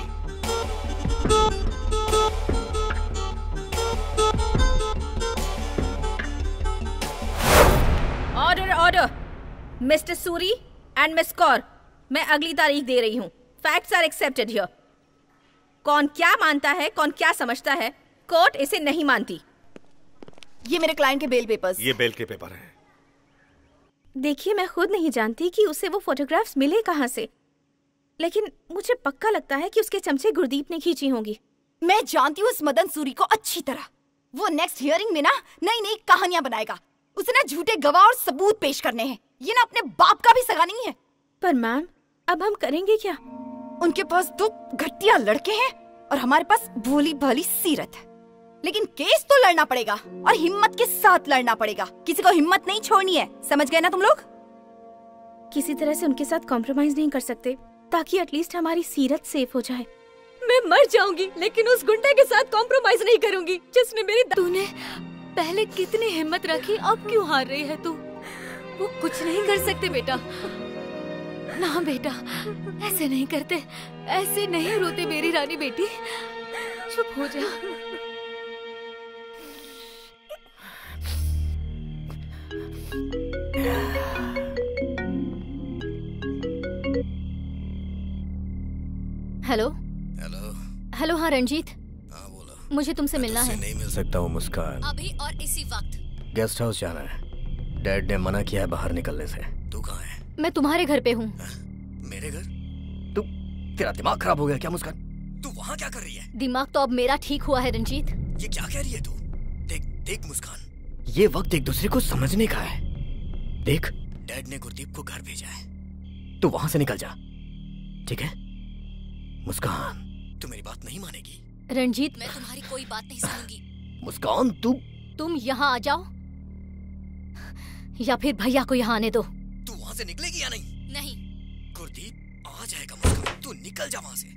Order order mister Suri and miss Kaur, मैं अगली तारीख दे रही हूँ। Facts are accepted here. कौन क्या मानता है, कौन क्या समझता है, कोर्ट इसे नहीं मानती। ये मेरे क्लाइंट के बेल पेपर्स। ये बेल के पेपर हैं। देखिए, मैं खुद नहीं जानती कि उसे वो फोटोग्राफ्स मिले कहाँ से, लेकिन मुझे पक्का लगता है कि उसके चमचे गुरदीप ने खींची होंगी। मैं जानती हूँ उस मदन सूरी को अच्छी तरह। वो नेक्स्ट हियरिंग में ना नई नई कहानियां बनाएगा। उसे ना झूठे गवाह और सबूत पेश करने हैं। ये ना अपने बाप का भी सगा नहीं है। पर मैम, अब हम करेंगे क्या? उनके पास दो घटिया लड़के हैं और हमारे पास भोली भाली सीरत है। लेकिन केस तो लड़ना पड़ेगा और हिम्मत के साथ लड़ना पड़ेगा। किसी को हिम्मत नहीं छोड़नी है, समझ गए ना तुम लोग? किसी तरह से उनके साथ कॉम्प्रोमाइज नहीं कर सकते ताकि एटलीस्ट हमारी सीरत सेफ हो जाए। मैं मर जाऊंगी लेकिन उस गुंडे के साथ कॉम्प्रोमाइज नहीं करूंगी जिसने मेरी। तूने पहले कितनी हिम्मत रखी, अब क्यों हार रही है तू? वो कुछ नहीं कर सकते बेटा। ना बेटा, ऐसे नहीं करते, ऐसे नहीं रोते मेरी रानी बेटी। चुप हो जा। Hello hello hello. हाँ रंजीत, हाँ बोलो। मुझे तुमसे मिलना है। नहीं मिल सकता हूँ मुस्कान। अभी और इसी वक्त। गेस्ट हाउस जाना है। डैड ने मना किया है बाहर निकलने से। तू कहाँ है? मैं तुम्हारे घर पे हूँ। मेरे घर? तू, तेरा दिमाग खराब हो गया क्या मुस्कान? तू वहाँ क्या कर रही है? दिमाग तो अब मेरा ठीक हुआ है रंजीत। ये क्या कह रही है तू? देख देख मुस्कान, ये वक्त एक दूसरे को समझने का है। देख, डैड ने गुरदीप को घर भेजा है। तू वहाँ से निकल जा, ठीक है? मुस्कान, तू मेरी बात नहीं मानेगी। रंजीत, मैं तुम्हारी कोई बात नहीं सुनूंगी। मुस्कान, तू तुम यहाँ आ जाओ या फिर भैया को यहाँ आने दो। तू वहाँ से निकलेगी या नहीं? नहीं। गुरदीप आ जाएगा मुस्कान, तू निकल जा वहाँ से।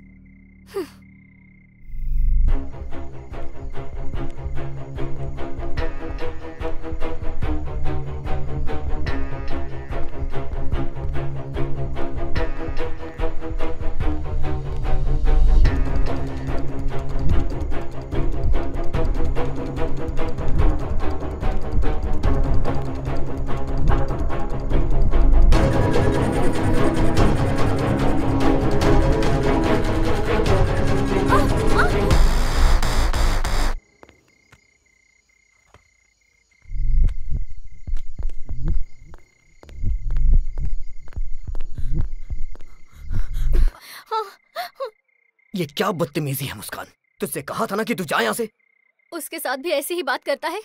ये क्या बदतमीजी है मुस्कान? तुझसे कहा था ना कि तू जा यहाँ से। उसके साथ भी ऐसी ही बात करता है?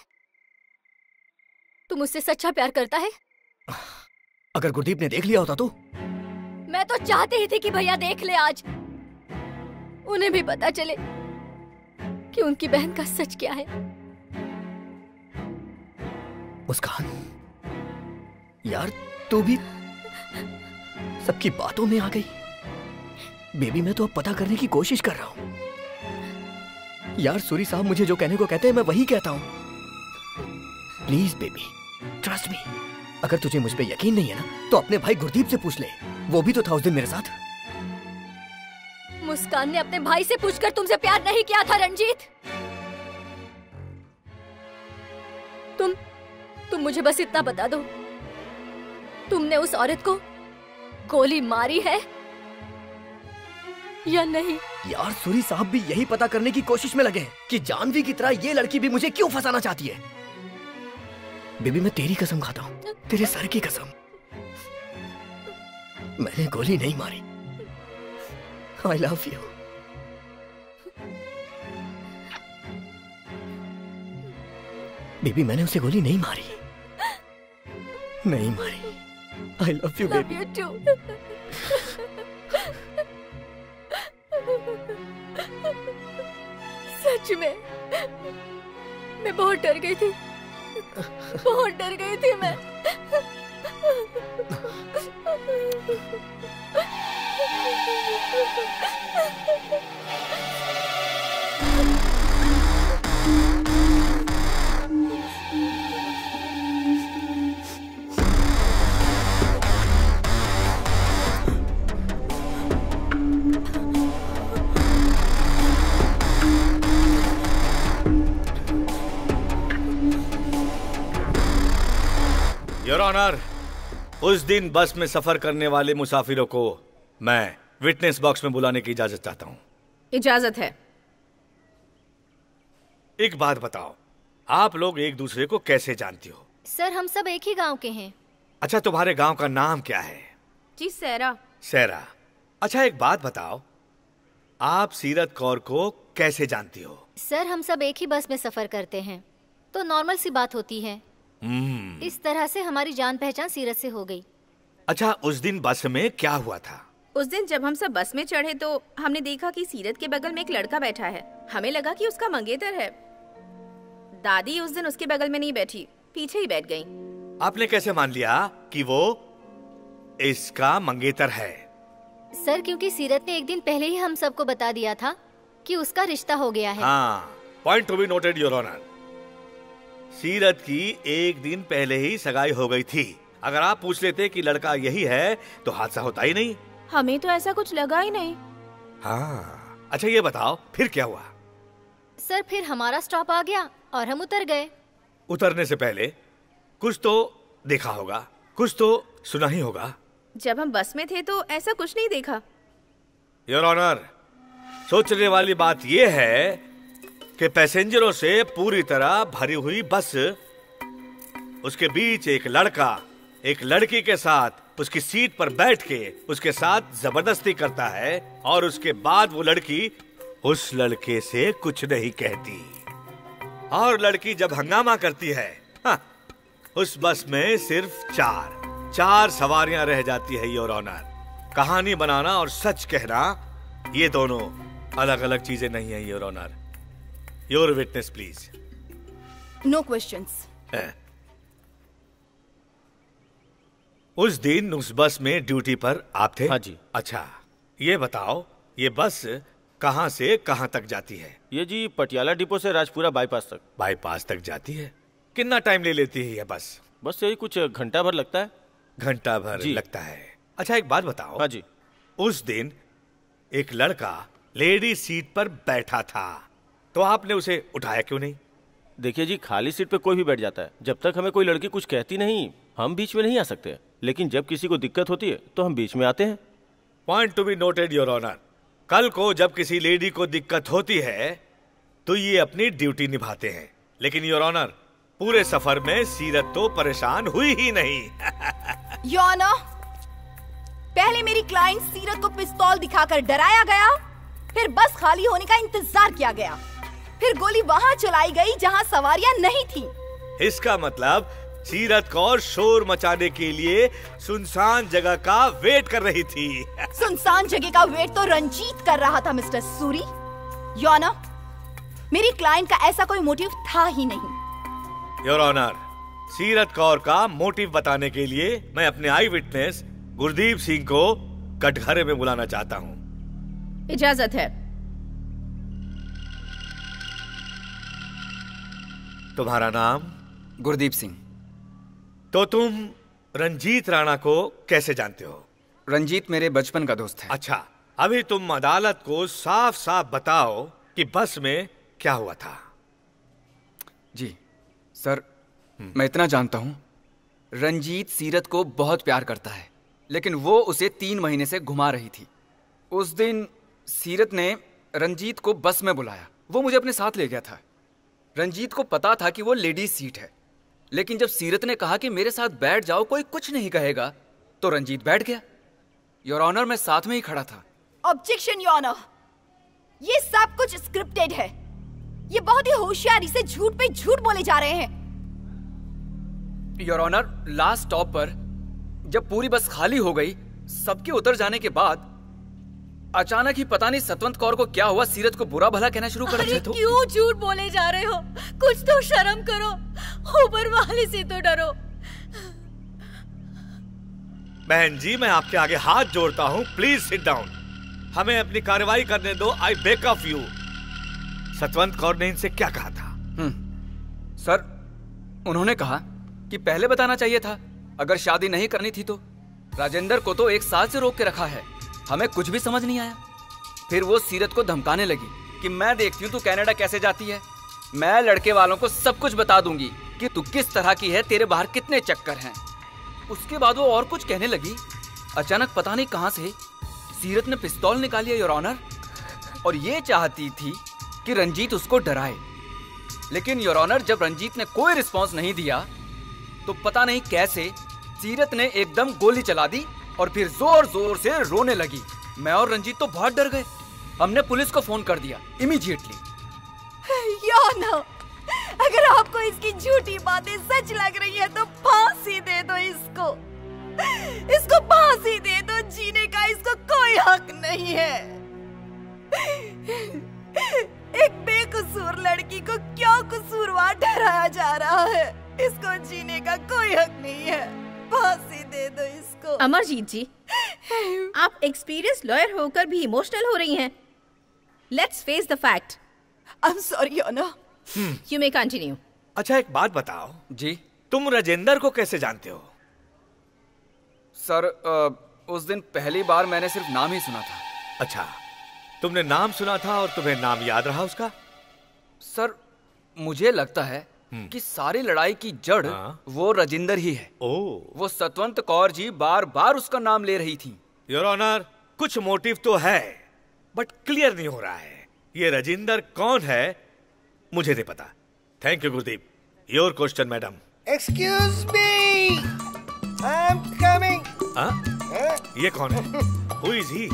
तुम उससे सच्चा प्यार करता है? अगर गुरदीप ने देख लिया होता तो? मैं तो चाहती ही थी कि भैया देख ले आज। उन्हें भी पता चले कि उनकी बहन का सच क्या है। मुस्कान, यार तू भी सबकी बातों में आ गई। बेबी, मैं तो अब पता करने की कोशिश कर रहा हूँ। यार सूरी साहब मुझे जो कहने को कहते हैं मैं वही कहता हूँ। Please baby, trust me. अगर तुझे मुझ पे यकीन नहीं है ना तो अपने भाई गुरदीप से पूछ ले। वो भी तो था उस दिन मेरे साथ। मुस्कान ने अपने भाई से पूछकर तुमसे प्यार नहीं किया था रंजीत। तुम तुम मुझे बस इतना बता दो, तुमने उस औरत को गोली मारी है या नहीं? यार सूरी साहब भी यही पता करने की कोशिश में लगे हैं कि जानवी की तरह ये लड़की भी मुझे क्यों फंसाना चाहती है। बेबी, मैं तेरी कसम खाता हूँ, तेरे सर की कसम, मैंने गोली नहीं मारी। I love you. बेबी, मैंने उसे गोली नहीं मारी, नहीं मारी। I love you baby. Love you too. सच में मैं बहुत डर गई थी, बहुत डर गई थी मैं। योर ऑनर, उस दिन बस में सफर करने वाले मुसाफिरों को मैं विटनेस बॉक्स में बुलाने की इजाजत चाहता हूँ। इजाजत है। एक बात बताओ, आप लोग एक दूसरे को कैसे जानती हो? सर, हम सब एक ही गांव के हैं। अच्छा, तुम्हारे गांव का नाम क्या है? जी सहरा। सहरा। अच्छा एक बात बताओ, आप सीरत कौर को कैसे जानती हो? सर हम सब एक ही बस में सफर करते हैं, तो नॉर्मल सी बात होती है। हम्म। इस तरह से हमारी जान पहचान सीरत से हो गई। अच्छा, उस दिन बस में क्या हुआ था? उस दिन जब हम सब बस में चढ़े तो हमने देखा कि सीरत के बगल में एक लड़का बैठा है। हमें लगा कि उसका मंगेतर है। दादी उस दिन उसके बगल में नहीं बैठी, पीछे ही बैठ गई। आपने कैसे मान लिया कि वो इसका मंगेतर है? सर क्योंकि सीरत ने एक दिन पहले ही हम सबको बता दिया था कि उसका रिश्ता हो गया है। हाँ, point to be noted your honour. Seerat की एक दिन पहले ही सगाई हो गई थी। अगर आप पूछ लेते कि लड़का यही है तो हादसा होता ही नहीं। हमें तो ऐसा कुछ लगा ही नहीं। हाँ, अच्छा ये बताओ फिर क्या हुआ? सर फिर हमारा स्टॉप आ गया और हम उतर गए। उतरने से पहले कुछ तो देखा होगा, कुछ तो सुना ही होगा। जब हम बस में थे तो ऐसा कुछ नहीं देखा। योर ऑनर, सोचने वाली बात यह है कि पैसेंजरों से पूरी तरह भरी हुई बस, उसके बीच एक लड़का एक लड़की के साथ उसकी सीट पर बैठ के उसके साथ जबरदस्ती करता है और उसके बाद वो लड़की उस लड़के से कुछ नहीं कहती और लड़की जब हंगामा करती है, हाँ, उस बस में सिर्फ चार चार सवारियां रह जाती है योर ऑनर। कहानी बनाना और सच कहना ये दोनों अलग अलग चीजें नहीं है your honour. Your witness please. No questions. उस दिन उस बस में ड्यूटी पर आप थे? हाँ जी। अच्छा ये बताओ, ये बस कहाँ से कहाँ तक जाती है? ये जी पटियाला डिपो से राजपुरा बाईपास तक। बाईपास तक जाती है। कितना टाइम ले लेती है ये बस? बस यही कुछ घंटा भर लगता है। घंटा भर लगता है। अच्छा एक बात बताओ। हाँ जी। उस दिन एक लड़का लेडी सीट पर बैठा था, तो आपने उसे उठाया क्यों नहीं? देखिए जी, खाली सीट पे कोई भी बैठ जाता है। जब तक हमें कोई लड़की कुछ कहती नहीं, हम बीच में नहीं आ सकते। लेकिन जब किसी को दिक्कत होती है तो हम बीच में आते हैं। Point to be noted your honour. कल को जब किसी लेडी को दिक्कत होती है तो ये अपनी ड्यूटी निभाते हैं, लेकिन योर ऑनर पूरे सफर में सीरत तो परेशान हुई ही नहीं। योर ऑनर, पहले मेरी क्लाइंट सीरत को पिस्तौल दिखाकर डराया गया, फिर बस खाली होने का इंतजार किया गया, फिर गोली वहां चलाई गई जहां सवारियां नहीं थी। इसका मतलब सीरत कौर शोर मचाने के लिए सुनसान जगह का वेट कर रही थी। सुनसान जगह का वेट तो रंजीत कर रहा था मिस्टर सूरी। योर ऑनर, मेरी क्लाइंट का ऐसा कोई मोटिव था ही नहीं। योर ऑनर, सीरत कौर का मोटिव बताने के लिए मैं अपने आई विटनेस गुरदीप सिंह को कटघरे में बुलाना चाहता हूँ। इजाजत है। तुम्हारा नाम? गुरदीप सिंह। तो तुम रंजीत राणा को कैसे जानते हो? रंजीत मेरे बचपन का दोस्त है। अच्छा, अभी तुम अदालत को साफ साफ बताओ कि बस में क्या हुआ था। जी सर, मैं इतना जानता हूं, रंजीत सीरत को बहुत प्यार करता है, लेकिन वो उसे तीन महीने से घुमा रही थी। उस दिन सीरत ने रंजीत को बस में बुलाया, वो मुझे अपने साथ ले गया था। रंजीत को पता था कि वो लेडीज सीट है, लेकिन जब सीरत ने कहा कि मेरे साथ बैठ जाओ, कोई कुछ नहीं कहेगा, तो रंजीत बैठ गया। योर ऑनर, मैं साथ में ही खड़ा था। ऑब्जेक्शन योर ऑनर, ये सब कुछ स्क्रिप्टेड है। ये बहुत ही होशियारी से झूठ पे झूठ बोले जा रहे हैं। योर ऑनर, लास्ट स्टॉप पर जब पूरी बस खाली हो गई, सबके उतर जाने के बाद अचानक ही पता नहीं सतवंत कौर को क्या हुआ, सीरत को बुरा भला कहना शुरू कर दिया। तो क्यों झूठ बोले जा रहे हो? कुछ तो शर्म करो, ऊपर वाले से तो डरो। बहन जी, मैं आपके आगे हाथ जोड़ता हूँ, प्लीज सिट डाउन। हमें अपनी कार्रवाई करने दो। I beg of you. Satwant Kaur ने इनसे क्या कहा था? सर, उन्होंने कहा कि पहले बताना चाहिए था, अगर शादी नहीं करनी थी तो। राजेंद्र को तो एक साल से रोक के रखा है, हमें कुछ भी समझ नहीं आया। फिर वो सीरत को धमकाने लगी कि मैं देखती हूँ तू कनाडा कैसे जाती है, मैं लड़के वालों को सब कुछ बता दूंगी कि तू किस तरह की है, तेरे बाहर कितने चक्कर हैं। उसके बाद वो और कुछ कहने लगी। अचानक पता नहीं कहां से सीरत ने पिस्तौल निकाली योर ऑनर, और ये चाहती थी कि रंजीत उसको डराए। लेकिन योर ऑनर, जब रंजीत ने कोई रिस्पॉन्स नहीं दिया तो पता नहीं कैसे सीरत ने एकदम गोली चला दी और फिर जोर जोर से रोने लगी। मैं और रंजीत तो बहुत डर गए। हमने पुलिस को फोन कर दिया इमीडिएटली। याना, अगर आपको इसकी झूठी बातें सच लग रही है तो फांसी दे दो इसको। इसको फांसी दे दो, जीने का इसको कोई हक नहीं है। एक बेकसूर लड़की को क्यों कसूरवार ठहराया जा रहा है? इसको जीने का कोई हक नहीं है। फांसी दे दो इसको। अमरजीत जी, आप एक्सपीरियंस लॉयर होकर भी इमोशनल हो रही हैं। Let's face the fact. I am sorry Yana. You may continue. अच्छा एक बात बताओ जी, तुम राजेंद्र को कैसे जानते हो? सर आ, उस दिन पहली बार मैंने सिर्फ नाम ही सुना था। अच्छा, तुमने नाम सुना था और तुम्हें नाम याद रहा उसका? सर मुझे लगता है कि सारी लड़ाई की जड़ वो राजेंद्र ही है। ओ, वो सतवंत कौर जी बार बार उसका नाम ले रही थी। योर ऑनर, कुछ मोटिव तो है बट क्लियर नहीं हो रहा है। ये राजेंद्र कौन है मुझे नहीं पता। Thank you Gurdeep. Your question madam. Excuse me, I am coming. ये कौन है? Who is he?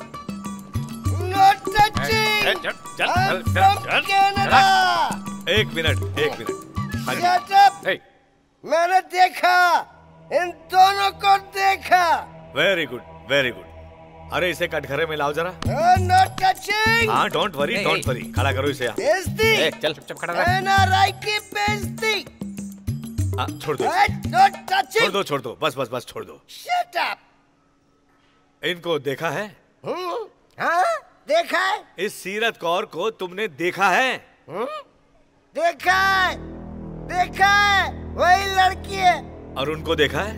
Not touching. I'm from Canada. एक मिनट एक मिनट। Shut up. मैंने देखा, इन दोनों को देखा। Very good very good. अरे इसे कटघरे में लाओ जरा। Oh, not touching. हाँ डोंट वरी डोंट वरी। खड़ा करो इसे यहाँ। बेइज्जती। चल चुप खड़ा रह। एन आर आई की बेइज्जती। हाँ छोड़ दो। Not touching. छोड़ दो छोड़ दो बस बस बस छोड़ दो। Shut up. इनको देखा है? हाँ देखा है। इस सीरत कौर को तुमने देखा है? हुँ? देखा है, देखा है, वही लड़की है। और उनको देखा है?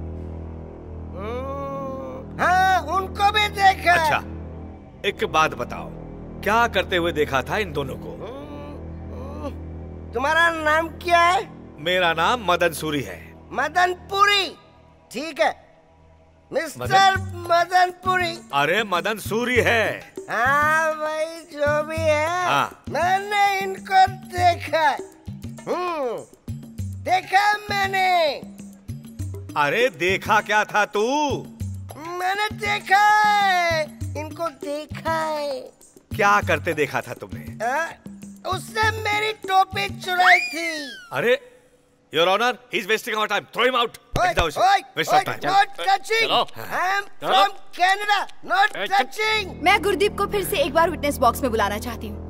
हाँ उनको भी देखा है। अच्छा एक बात बताओ, क्या करते हुए देखा था इन दोनों को? तुम्हारा नाम क्या है? मेरा नाम मदन सूरी है। मदनपुरी, ठीक है मिस्टर मदनपुरी। अरे मदन सूरी है। हाँ भाई जो भी है। हाँ। मैंने इनको देखा। हम्म, देखा मैंने। अरे देखा क्या था तू? मैंने देखा है, इनको देखा है। क्या करते देखा था तुमने? आ, उसने मेरी टोपी चुराई थी। अरे your honour, he is wasting our time. Throw him out. Waste of time. Not touching. I am from Canada. Not touching. मैं गुरदीप को फिर से एक बार विटनेस बॉक्स में बुलाना चाहती हूँ।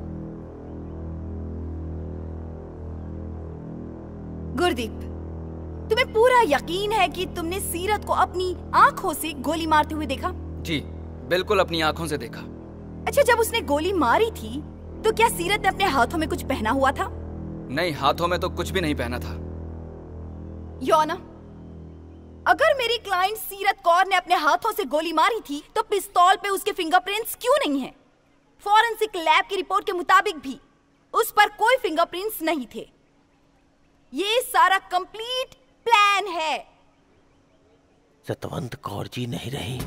गुरदीप, तुम्हें पूरा यकीन है कि तुमने सीरत को अपनी आंखों से गोली मारते हुए देखा? जी बिल्कुल, अपनी आंखों से देखा। अच्छा, जब उसने गोली मारी थी तो क्या सीरत ने अपने हाथों में कुछ पहना हुआ था? नहीं, हाथों में तो कुछ भी नहीं पहना था। योना, अगर मेरी क्लाइंट सीरत कौर ने अपने हाथों से गोली मारी थी तो पिस्तौल पे उसके फिंगरप्रिंट्स क्यों नहीं हैं? फॉरेंसिक लैब की रिपोर्ट के मुताबिक भी उस पर कोई फिंगरप्रिंट्स नहीं थे। ये सारा कंप्लीट प्लान है। सतवंत कौर जी नहीं रही।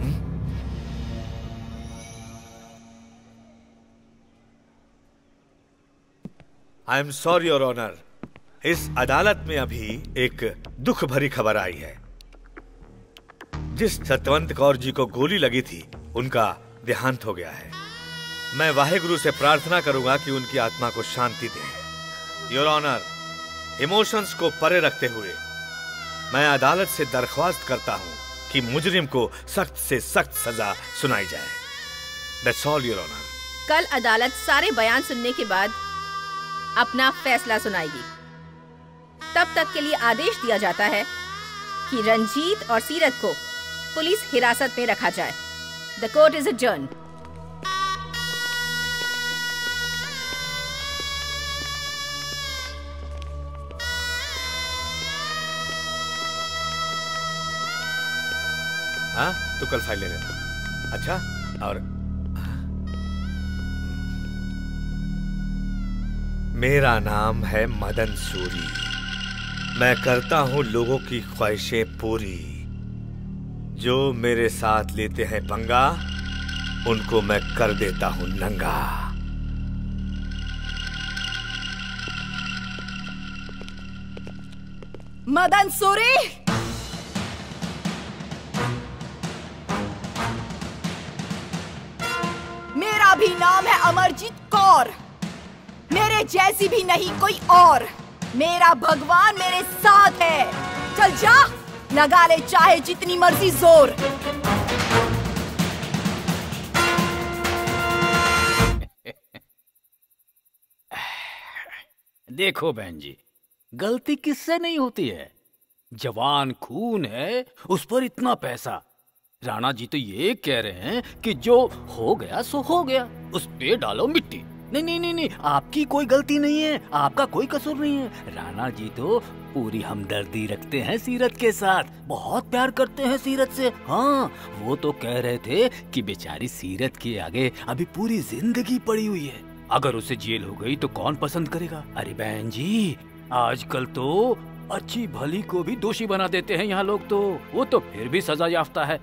I am sorry your honour, इस अदालत में अभी एक दुख भरी खबर आई है। जिस सतवंत कौर जी को गोली लगी थी उनका देहांत हो गया है। मैं वाहेगुरु से प्रार्थना करूंगा कि उनकी आत्मा को शांति दे। योर ऑनर, इमोशंस को परे रखते हुए मैं अदालत से दरख्वास्त करता हूं कि मुजरिम को सख्त से सख्त सजा सुनाई जाए। That's all your honour. कल अदालत सारे बयान सुनने के बाद अपना फैसला सुनाएगी। तब तक के लिए आदेश दिया जाता है कि रंजीत और सीरत को पुलिस हिरासत में रखा जाए। The court is adjourned. हाँ, तू कल फाइल ले लेना। अच्छा, और मेरा नाम है मदन सूरी। मैं करता हूं लोगों की ख्वाहिशें पूरी। जो मेरे साथ लेते हैं पंगा, उनको मैं कर देता हूं नंगा। मदन सूरी, भी नाम है अमरजीत कौर। मेरे जैसी भी नहीं कोई और। मेरा भगवान मेरे साथ है। चल जा, लगा ले चाहे जितनी मर्जी जोर। देखो बहन जी, गलती किससे नहीं होती है। जवान खून है, उस पर इतना पैसा। राणा जी तो ये कह रहे हैं कि जो हो गया सो हो गया, उस पे डालो मिट्टी। नहीं नहीं नहीं नहीं, आपकी कोई गलती नहीं है, आपका कोई कसूर नहीं है। राणा जी तो पूरी हमदर्दी रखते हैं सीरत के साथ, बहुत प्यार करते हैं सीरत से। हाँ, वो तो कह रहे थे कि बेचारी सीरत के आगे अभी पूरी जिंदगी पड़ी हुई है। अगर उसे जेल हो गई तो कौन पसंद करेगा। अरे बहन जी, आजकल तो अच्छी भली को भी दोषी बना देते हैं यहाँ लोग, तो वो तो फिर भी सजा याफ्ता है।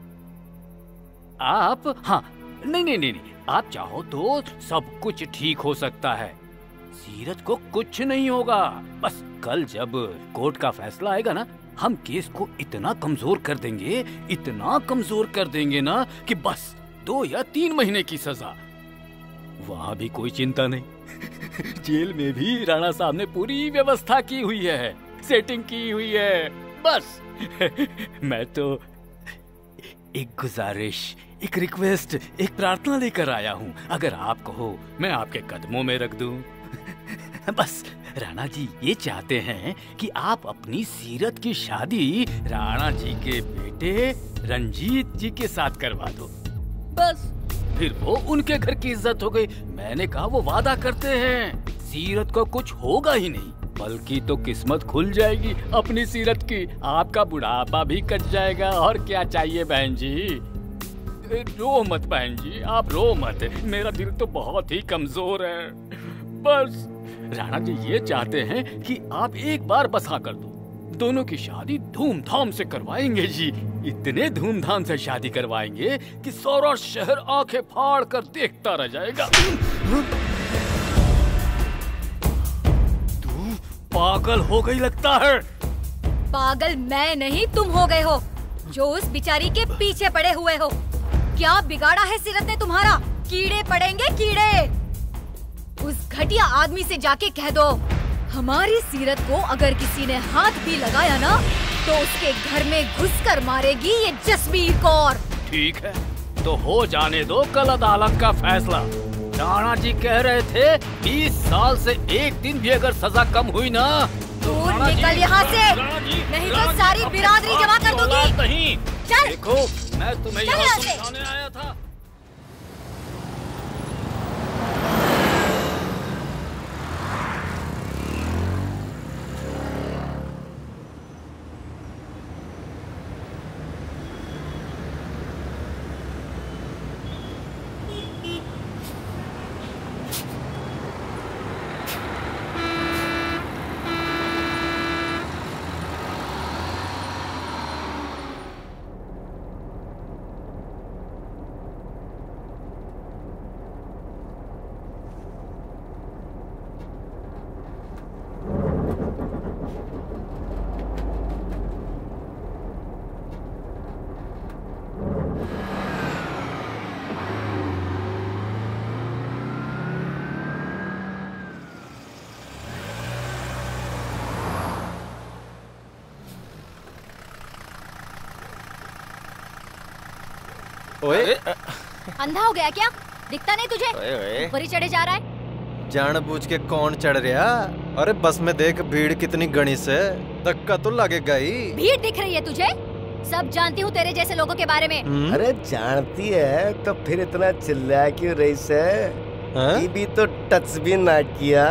आप हाँ नहीं नहीं नहीं नहीं, आप चाहो तो सब कुछ ठीक हो सकता है। सीरत को कुछ नहीं होगा। बस कल जब कोर्ट का फैसला आएगा ना, हम केस को इतना कमजोर कर देंगे, इतना कमजोर कर देंगे ना कि बस दो या तीन महीने की सजा। वहाँ भी कोई चिंता नहीं। जेल में भी राणा साहब ने पूरी व्यवस्था की हुई है, सेटिंग की हुई है। बस मैं तो एक गुजारिश, एक रिक्वेस्ट, एक प्रार्थना लेकर आया हूँ। अगर आप कहो मैं आपके कदमों में रख दूं। बस राणा जी ये चाहते हैं कि आप अपनी सीरत की शादी राणा जी के बेटे रंजीत जी के साथ करवा दो। बस फिर वो उनके घर की इज्जत हो गई। मैंने कहा वो वादा करते हैं सीरत को कुछ होगा ही नहीं, बल्कि तो किस्मत खुल जाएगी अपनी सीरत की। आपका बुढ़ापा भी कट जाएगा। और क्या चाहिए बहन जी। रो मत बहन जी, आप रो मत, मेरा दिल तो बहुत ही कमजोर है। बस राणा जी ये चाहते हैं कि आप एक बार बस हाँ कर दो। दोनों की शादी धूमधाम से करवाएंगे जी, इतने धूमधाम से शादी करवाएंगे कि सारा शहर आंखें फाड़ कर देखता रह जाएगा। तू पागल हो गई लगता है। पागल मैं नहीं, तुम हो गए हो जो उस बिचारी के पीछे पड़े हुए हो। क्या बिगाड़ा है सीरत ने तुम्हारा? कीड़े पड़ेंगे कीड़े। उस घटिया आदमी से जाके कह दो हमारी सीरत को अगर किसी ने हाथ भी लगाया ना तो उसके घर में घुसकर मारेगी ये जसबीर कौर। ठीक है, तो हो जाने दो कल अदालत का फैसला। राणा जी कह रहे थे बीस साल से एक दिन भी अगर सजा कम हुई ना तो दूर निकल यहाँ से, नहीं तो सारी बिरादरी जमा कर दूंगी। नहीं, चल देखो मैं तुम्हें यहाँ समझाने आया था। ओए, अंधा हो गया क्या? दिखता नहीं तुझे? ओए, ओए। ऊपर ही चढ़े जा रहा है। जानबूझ के कौन चढ़ रहा? अरे बस में देख भीड़ कितनी गणी से, धक्का तो लगेगा ही। भीड़ दिख रही है तुझे? सब जानती हूँ तेरे जैसे लोगों के बारे में। अरे जानती है तो फिर इतना चिल्ला क्यों रही से? भी तो टच भी ना किया।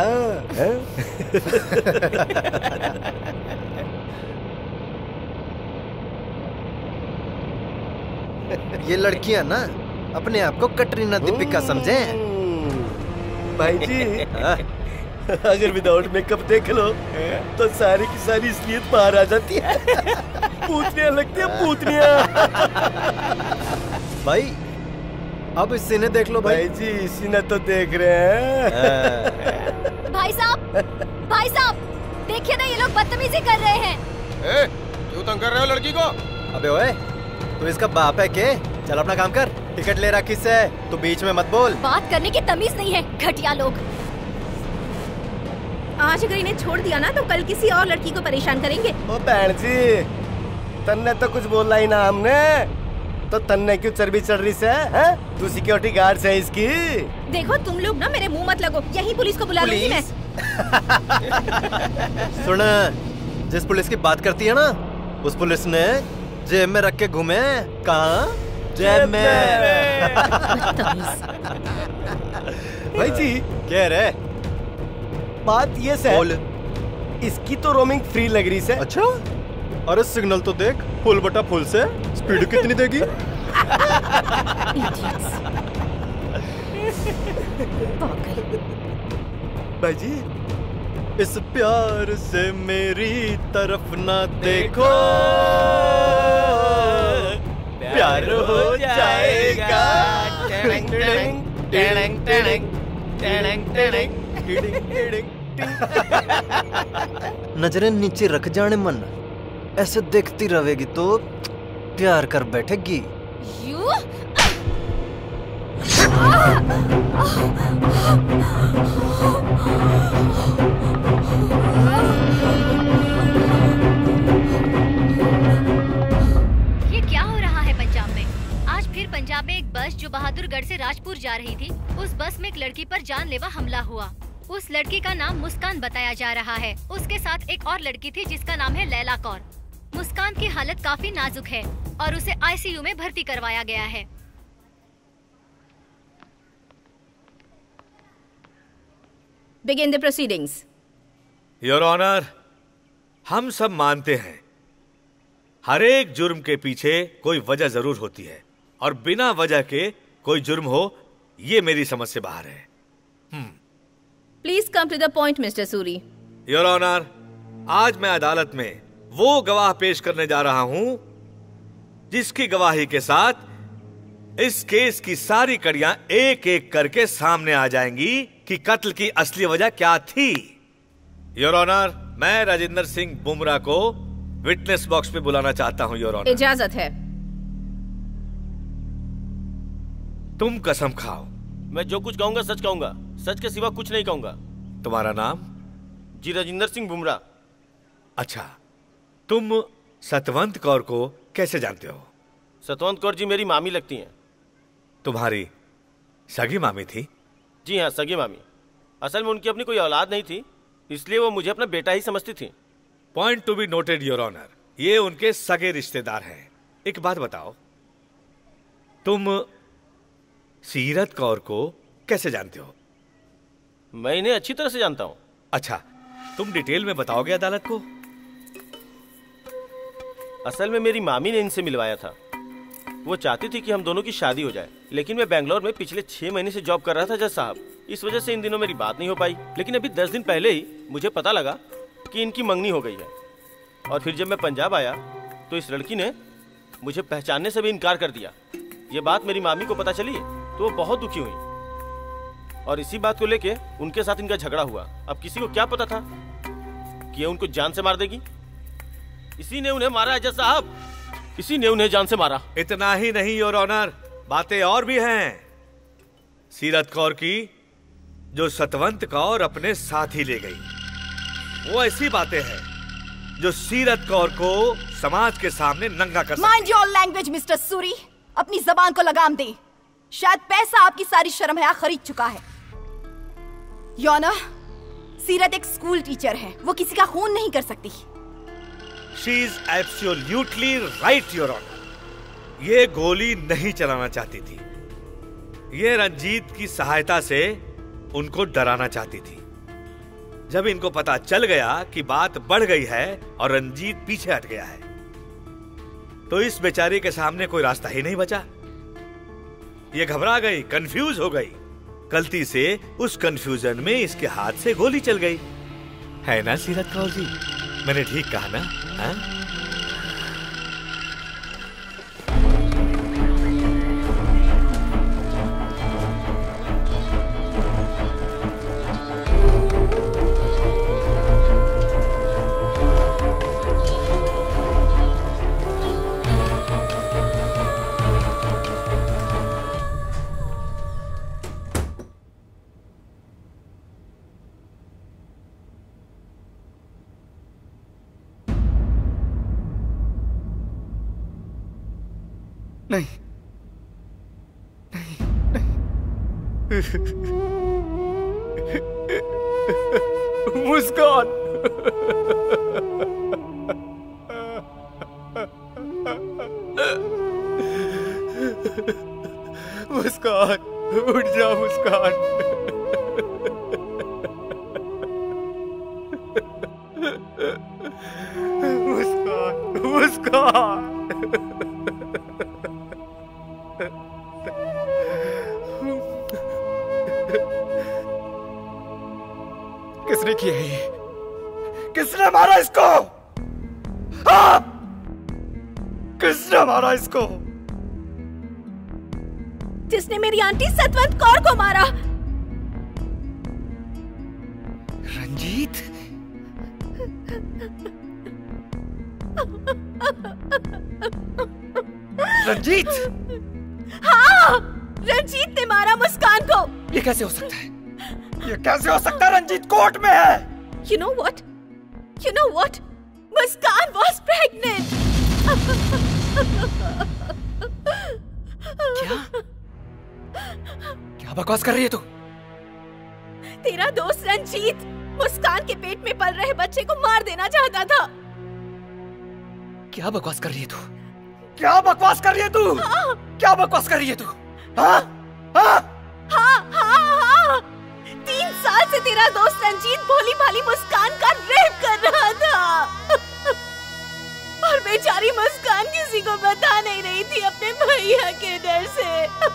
ये लड़कियां ना अपने आप को कटरीना दीपिका समझे। भाई जी अगर विदाउट मेकअप देख लो तो सारी की सारी इसलिए बाहर आ जाती है। पूतनियां लगती है पूतनियां। भाई अब इस सीने देख लो भाई। भाई जी इसी ने तो देख रहे हैं। भाई साहब, भाई साहब देखिए ना, ये लोग बदतमीजी कर रहे हैं। ए, क्यों तंग कर रहे हो लड़की को? अबे ओए, तू इसका बाप है के? चल अपना काम कर। टिकट ले रहा किससे? तू बीच में मत बोल। बात करने की तमीज नहीं है, घटिया लोग। आज अगर इन्हें छोड़ दिया ना तो कल किसी और लड़की को परेशान करेंगे। ओ बहन जी, तन्ने तो कुछ बोला ही ना हमने, तो तन्ने क्यों चर्बी चढ़ रही से? हैं? तू सिक्योरिटी गार्ड से इसकी। देखो तुम लोग ना मेरे मुंह मत लगो, यही पुलिस को बुला लूंगी मैं। सुन, जिस पुलिस की बात करती है ना, उस पुलिस ने जेब में रख के घूमे। कहाँ? जेब में। भाई जी क्या रे? बात ये से बोल। इसकी तो रोमिंग फ्री लग रही से। अच्छा? अरे सिग्नल तो देख, फुल बटा फुल से स्पीड कितनी देगी? भाई जी, इस प्यार से मेरी तरफ ना देखो, प्यार हो जाएगा। टिड़िंग टिड़िंग टिड़िंग टिड़िंग टिड़िंग टिड़िंग टिड़िंग टिड़िंग। नजरें नीचे रख जाने मन, ऐसे देखती रहेगी तो प्यार कर बैठेगी। यू? ये क्या हो रहा है पंजाब में? आज फिर पंजाब में एक बस जो बहादुरगढ़ से राजपुर जा रही थी, उस बस में एक लड़की पर जानलेवा हमला हुआ। उस लड़की का नाम मुस्कान बताया जा रहा है। उसके साथ एक और लड़की थी जिसका नाम है लैला कौर। मुस्कान की हालत काफी नाजुक है और उसे आईसीयू में भर्ती करवाया गया है। Begin the proceedings. Your honour, हम सब मानते हैं हर एक जुर्म के पीछे कोई वजह जरूर होती है, और बिना वजह के कोई जुर्म हो ये मेरी समझ से बाहर है। Please come to the point, mister Suri. Your honour, आज मैं अदालत में वो गवाह पेश करने जा रहा हूं जिसकी गवाही के साथ इस केस की सारी कड़ियां एक एक करके सामने आ जाएंगी कि कत्ल की असली वजह क्या थी। योर ऑनर, मैं राजेंद्र सिंह बुमरा को विटनेस बॉक्स पे बुलाना चाहता हूं। योर ऑनर, इजाजत है। तुम कसम खाओ। मैं जो कुछ कहूंगा सच कहूंगा, सच के सिवा कुछ नहीं कहूंगा। तुम्हारा नाम? जी राजेंद्र सिंह बुमरा। अच्छा, तुम सतवंत कौर को कैसे जानते हो? सतवंत कौर जी मेरी मामी लगती हैं। तुम्हारी सगी मामी थी? जी हाँ, सगी मामी। असल में उनकी अपनी कोई औलाद नहीं थी, इसलिए वो मुझे अपना बेटा ही समझती थी। Point to be noted your honour, ये उनके सगे रिश्तेदार हैं। एक बात बताओ, तुम सीरत कौर को कैसे जानते हो? मैं इन्हें अच्छी तरह से जानता हूँ। अच्छा, तुम डिटेल में बताओगे अदालत को? असल में मेरी मामी ने इनसे मिलवाया था। वो चाहती थी कि हम दोनों की शादी हो जाए, लेकिन मैं बेंगलोर में पिछले छह महीने से जॉब कर रहा था जज साहब, इस वजह से इन दिनों मेरी बात नहीं हो पाई। लेकिन अभी दस दिन पहले ही मुझे पता लगा कि इनकी मंगनी हो गई है, और फिर जब मैं पंजाब आया तो इस लड़की ने मुझे पहचानने से भी इनकार कर दिया। ये बात मेरी मामी को पता चली तो वो बहुत दुखी हुई, और इसी बात को लेके उनके साथ इनका झगड़ा हुआ। अब किसी को क्या पता था कि ये उनको जान से मार देगी। इसी ने उन्हें मारा है जज साहब, इसी ने उन्हें जान से मारा। इतना ही नहीं योर ऑनर, बातें और भी हैं। सीरत कौर की जो सतवंत कौर अपने साथ ही ले गई, वो ऐसी बातें हैं जो सीरत कौर को समाज के सामने नंगा कर सकती। Mind your language mister Suri, अपनी जबान को लगाम दे। शायद पैसा आपकी सारी शर्म हया खरीद चुका है। योना, सीरत एक स्कूल टीचर है, वो किसी का खून नहीं कर सकती। She is absolutely right, Your Honor. ये गोली नहीं चलाना चाहती थी, ये रंजीत की सहायता से उनको डराना चाहती थी। जब इनको पता चल गया कि बात बढ़ गई है और रंजीत पीछे हट गया है, तो इस बेचारी के सामने कोई रास्ता ही नहीं बचा। ये घबरा गई, कंफ्यूज हो गई। गलती से उस कंफ्यूजन में इसके हाथ से गोली चल गई। है ना सीरत कौर जी, मैंने ठीक कहा ना? हाँ? नहीं नहीं नहीं मुस्कान मुस्कान उठ जा मुस्कान मुस्कान मुस्कान किसने किया है ये? किसने मारा इसको? हाँ? किसने मारा इसको? जिसने मेरी आंटी सतवंत कौर को मारा। रंजीत? रंजीत? हाँ, रंजीत ने मारा मुस्कान को। ये कैसे हो सकता है? ये कैसे हो सकता है? रंजीत कोर्ट में है। You know what? You know what? Muskan was pregnant. क्या? क्या बकवास कर रही है तू? तेरा दोस्त रंजीत मुस्कान के पेट में पल रहे बच्चे को मार देना चाहता था। क्या बकवास कर रही है तू? क्या बकवास कर रही है तू? हाँ। क्या बकवास कर रही है तू? हाँ? हाँ? हाँ, हाँ, हाँ। तीन साल से तेरा दोस्त रंजीत भोली भाली मुस्कान का रेप कर रहा था और बेचारी मुस्कान किसी को बता नहीं रही थी अपने भैया के डर से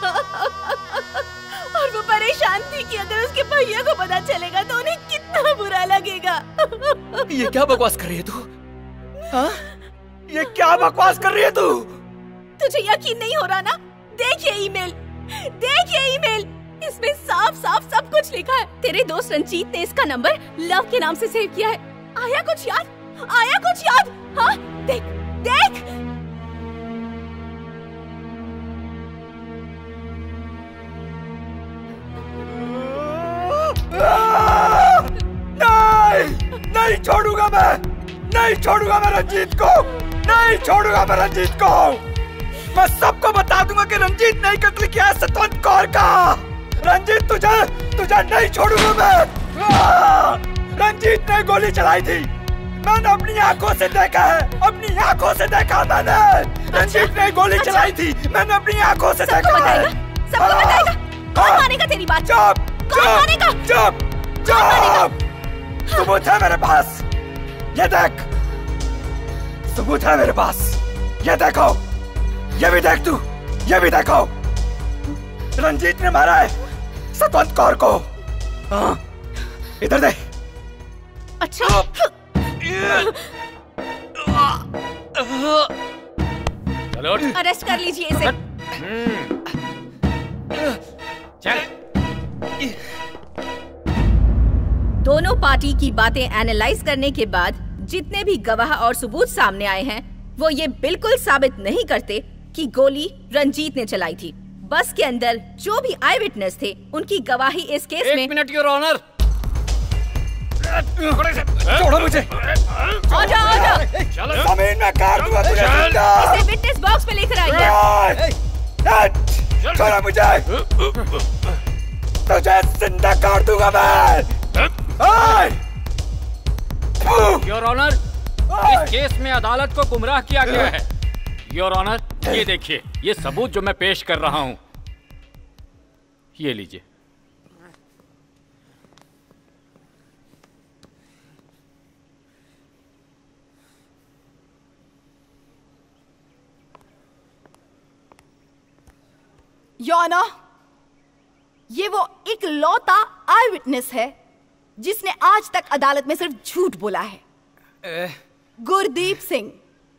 और वो परेशान थी कि अगर उसके भैया को पता चलेगा तो उन्हें कितना बुरा लगेगा। ये क्या बकवास कर रही है तू? हाँ? ये क्या बकवास कर रही है तू? तुझे यकीन नहीं हो रहा ना? देख ये ईमेल, देख ये ईमेल, इसमें साफ साफ सब कुछ लिखा है। तेरे दोस्त रंजीत ने इसका नंबर लव के नाम से सेव किया है। आया कुछ याद? आया कुछ याद? हाँ, देख, देख। नहीं, नहीं छोड़ूंगा मैं, नहीं छोड़ूंगा मैं रंजीत को, नहीं छोड़ूंगा मैं रंजीत को। मैं सबको बता दूंगा कि रंजीत ने कत्ल किया है सतवंत कौर का। रंजीत तुझे तुझे नहीं छोड़ूंगा मैं। रंजीत ने गोली चलाई थी, मैंने अपनी आंखों से देखा है, अपनी आंखों से देखा मैंने। रंजीत ने गोली चलाई थी, मैंने अपनी आंखों से देखा है। सबको बताएगा? कौन मानेगा तेरी बात? चुप, कौन मानेगा? चुप, चुप। सबूत है मेरे पास, ये देख। सबूत है मेरे पास, ये देखो, ये भी देख तू, ये भी देखो। रंजीत ने मारा है सतवंत कौर को। हाँ, इधर दे। अच्छा। चलो अरेस्ट कर लीजिए इसे। चल। दोनों पार्टी की बातें एनालाइज करने के बाद जितने भी गवाह और सबूत सामने आए हैं वो ये बिल्कुल साबित नहीं करते कि गोली रंजीत ने चलाई थी। बस के अंदर जो भी आई विटनेस थे उनकी गवाही इस केस में। एक मिनट योर ऑनर। छोड़ो मुझे। आजा, आजा। जमीन में काट दूंगा तुझे। इसे विटनेस बॉक्स में लेकर आइए। छोड़ो मुझे, तुझे जिंदा काट दूंगा मैं। योर ऑनर, इस केस में अदालत को गुमराह किया गया है। योर ऑनर, ये देखिए, ये सबूत जो मैं पेश कर रहा हूं, ये लीजिए। योर ऑनर, ये वो एक लौता आई विटनेस है जिसने आज तक अदालत में सिर्फ झूठ बोला है। गुरदीप सिंह,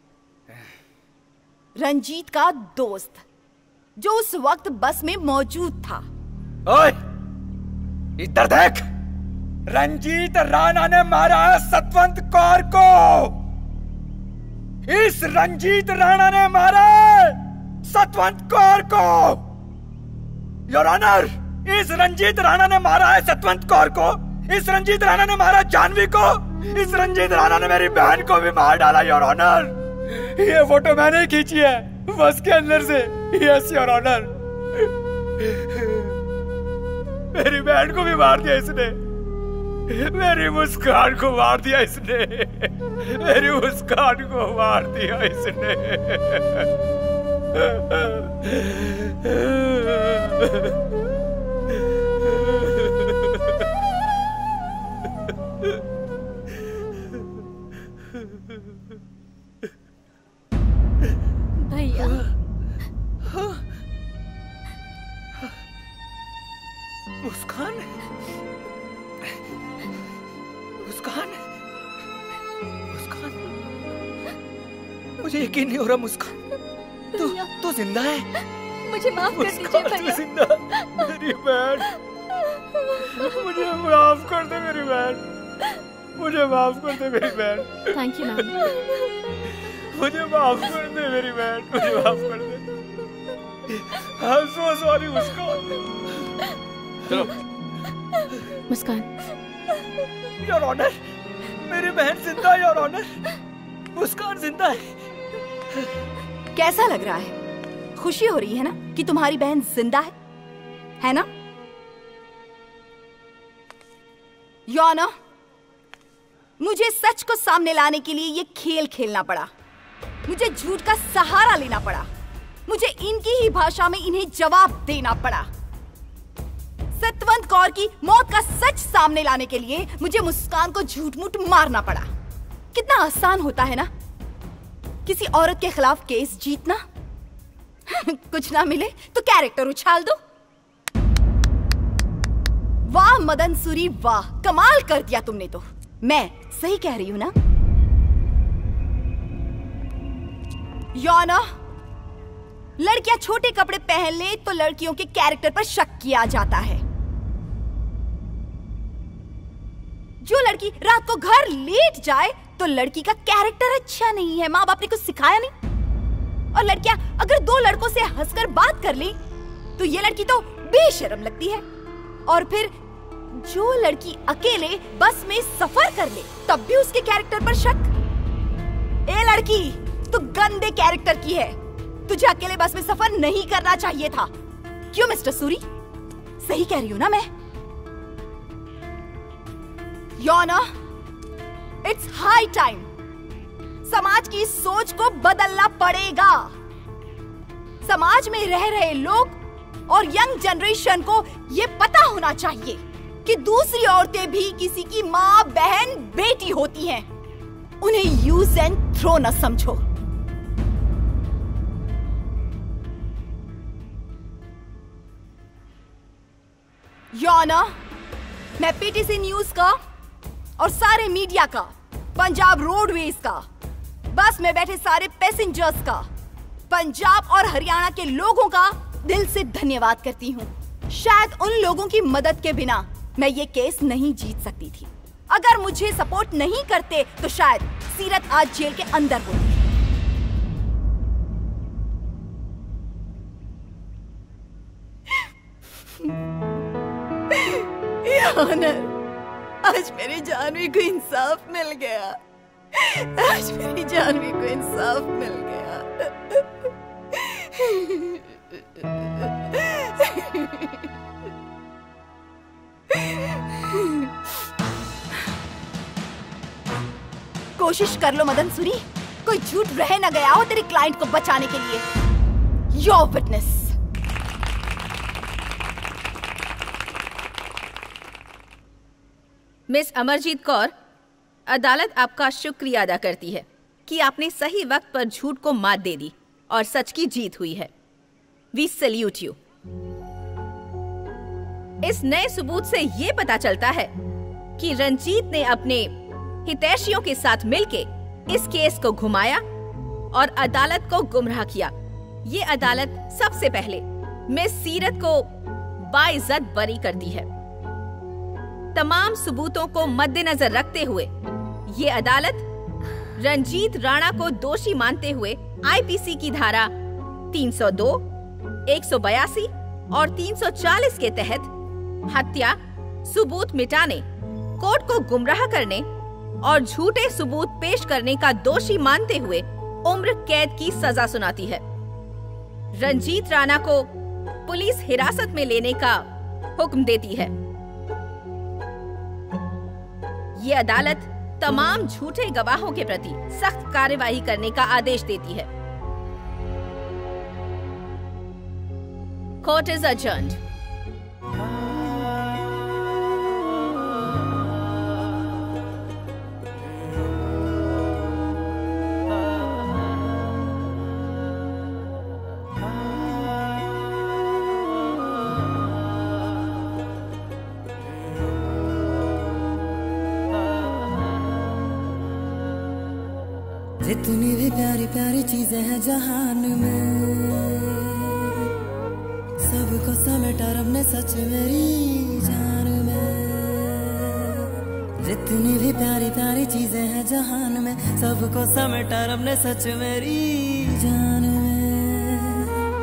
रंजीत का दोस्त, जो उस वक्त बस में मौजूद था। ओए, इधर देख। रंजीत राणा ने मारा है सतवंत कौर को। इस रंजीत राणा ने मारा है सतवंत कौर को। योर ऑनर, इस रंजीत राणा ने मारा है सतवंत कौर को। इस रंजीत राणा ने मारा जानवी को। इस रंजीत राणा ने मेरी बहन को भी मार डाला। योर ऑनर, ये फोटो मैंने खींची है बस के अंदर से। Yes your honour. मेरी बहन को भी मार दिया इसने, मेरी मुस्कान को मार दिया इसने, मेरी मुस्कान को मार दिया इसने। भैया मुस्कान, मुस्कान, मुस्कान, मुझे यकीन नहीं हो रहा मुस्कान, तू तू जिंदा है। मुझे माफ कर दीजिए भैया। जिंदा, मेरी बहन, मुझे माफ कर दे मेरी बहन, मुझे माफ कर दे मेरी बहन। Thank you ma'am. मुझे माफ कर दे मेरी बहन, मुझे माफ कर दे। I'm so sorry मुस्कान। चलो मुस्कान। योर ऑनर, मेरी बहन जिंदा है योर ऑनर, मुस्कान जिंदा है। कैसा लग रहा है? खुशी हो रही है ना कि तुम्हारी बहन जिंदा है, है ना? योर ऑनर, मुझे सच को सामने लाने के लिए ये खेल खेलना पड़ा, मुझे झूठ का सहारा लेना पड़ा, मुझे इनकी ही भाषा में इन्हें जवाब देना पड़ा। सतवंत कौर की मौत का सच सामने लाने के लिए मुझे मुस्कान को झूठ मूठ मारना पड़ा। कितना आसान होता है ना किसी औरत के खिलाफ केस जीतना। कुछ ना मिले तो कैरेक्टर उछाल दो। वाह मदन सुरी वाह, कमाल कर दिया तुमने तो। मैं सही कह रही हूं ना? यौना, लड़कियां छोटे कपड़े पहन ले तो लड़कियों के कैरेक्टर पर शक किया जाता है। जो लड़की रात को घर लेट जाए तो लड़की का कैरेक्टर अच्छा नहीं है, माँ बाप ने कुछ सिखाया नहीं। और लड़कियां अगर दो लड़कों से हंसकर बात कर ले तो ये लड़की तो बेशर्म लगती है। और फिर जो लड़की अकेले बस में सफर कर ले तब भी उसके कैरेक्टर पर शक। ए लड़की, तू गंदे कैरेक्टर की है, तुझे अकेले बस में सफर नहीं करना चाहिए था। क्यों मिस्टर सूरी, सही कह रही हूं ना मैं? योना, इट्स हाई टाइम, समाज की सोच को बदलना पड़ेगा। समाज में रह रहे लोग और यंग जनरेशन को ये पता होना चाहिए कि दूसरी औरतें भी किसी की माँ, बहन, बेटी होती हैं। उन्हें यूज एंड थ्रो न समझो। योना, मैं पीटीसी न्यूज का और सारे मीडिया का, पंजाब रोडवेज का, बस में बैठे सारे पैसेंजर्स का, पंजाब और हरियाणा के लोगों का दिल से धन्यवाद करती हूँ। शायद उन लोगों की मदद के बिना मैं ये केस नहीं जीत सकती थी। अगर मुझे सपोर्ट नहीं करते तो शायद सीरत आज जेल के अंदर होती। ऑनर, आज मेरी जानवी को इंसाफ मिल गया। आज मेरी जानवी को इंसाफ मिल गया। कोशिश कर लो मदन सुरी, कोई झूठ रह न गया हो तेरी क्लाइंट को बचाने के लिए। Your witness. Miss Amarjeet Kaur, अदालत आपका शुक्रिया अदा करती है कि आपने सही वक्त पर झूठ को मात दे दी और सच की जीत हुई है। We salute you. इस नए सबूत से ये पता चलता है कि रंजीत ने अपने हितैषियों के साथ मिलके इस केस को घुमाया और अदालत को गुमराह किया। ये अदालत सबसे पहले मिस सीरत को बाइज्जत बरी करती है। तमाम सबूतों को मद्देनजर रखते हुए ये अदालत रंजीत राणा को दोषी मानते हुए आईपीसी की धारा तीन सौ दो, एक सौ बयासी और तीन सौ चालीस के तहत हत्या, सबूत मिटाने, कोर्ट को गुमराह करने और झूठे सबूत पेश करने का दोषी मानते हुए उम्र कैद की सजा सुनाती है। रंजीत राणा को पुलिस हिरासत में लेने का हुक्म देती है। ये अदालत तमाम झूठे गवाहों के प्रति सख्त कार्यवाही करने का आदेश देती है। Court is adjourned. जितनी भी प्यारी प्यारी चीजें हैं जहान में, सबको समेटा रब ने सच मेरी जान में। जितनी भी प्यारी प्यारी चीजें हैं जहान में, सबको समेटा रब ने सच मेरी जान में।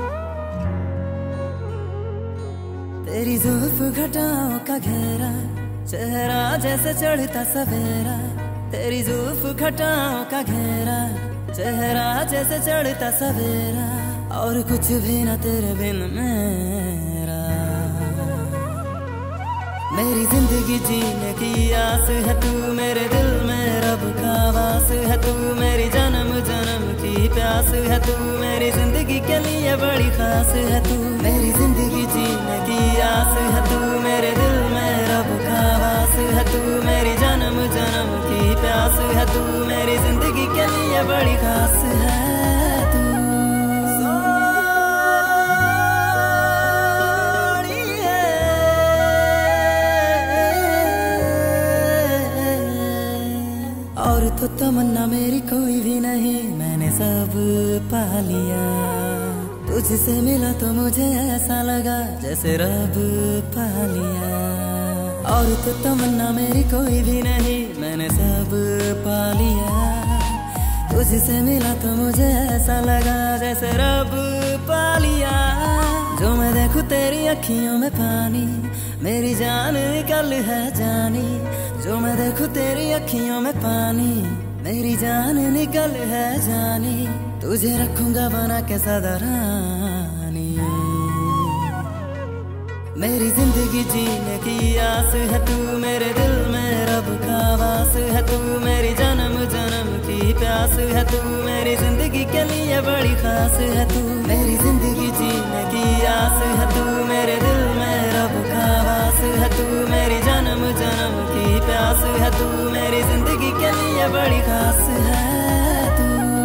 तेरी जुल्फ घटाओं का घेरा, चेहरा जैसे चढ़ता सवेरा। तेरी जुल्फ घटाओं का घेरा, चेहरा जैसे चढ़ता सवेरा। और कुछ भी न तेरे बिन मेरा। मेरी जिंदगी जीने की आस है तू, मेरे दिल में रब का वास है तू। मेरी जन्म जन्म की प्यास है तू, मेरी जिंदगी के लिए बड़ी खास है तू। मेरी जिंदगी जीने की आस है तू, मेरे दिल में रब का वास है तू। मेरी जन्म जन्म की प्यास है तू, मेरी जिंदगी के लिए बड़ी खास है तू। और तो तमन्ना मेरी कोई भी नहीं, मैंने सब पा लिया। तुझसे मिला तो मुझे ऐसा लगा जैसे रब पा लिया। और तो तमन्ना मेरी कोई भी नहीं, मैंने सब पा लिया। तुझसे मिला तो मुझे ऐसा लगा जैसे रब पा लिया। जो मैं देखूं तेरी अखियों में पानी, मेरी जान निकल है जानी। जो मैं देखूं तेरी अखियों में पानी, मेरी जान निकल है जानी। तुझे रखूंगा बना के सदा रानी। मेरी जिंदगी जीने की आस है तू, मेरे दिल में रब का वास है तू। मेरी जन्म जन्म की प्यास है तू, मेरी जिंदगी के लिए बड़ी खास है तू। मेरी जिंदगी जीने की आस है तू, मेरे दिल में रब का वास है तू। मेरी जन्म जन्म की प्यास है तू, मेरी जिंदगी के लिए बड़ी खास है तू।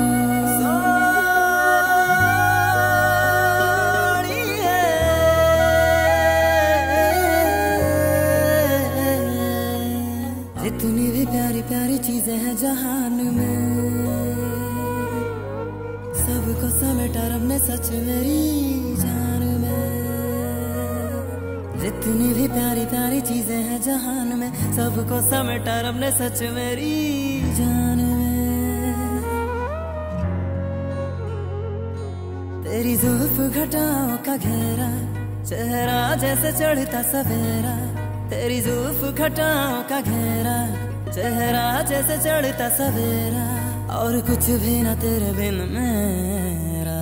जितनी भी प्यारी प्यारी चीजें हैं जहान में, सबको समेटा रब ने सच मेरी जान में। जितनी भी प्यारी प्यारी चीजें हैं जहान में, सबको समेटा रब ने सच मेरी जान में। तेरी जुल्फ घटाओं का घेरा, चेहरा जैसे चढ़ता सवेरा। तेरी जुल्फ घटाओं का घेरा, चेहरा जैसे चढ़ता सवेरा। और कुछ भी न तेरे बिन मेरा।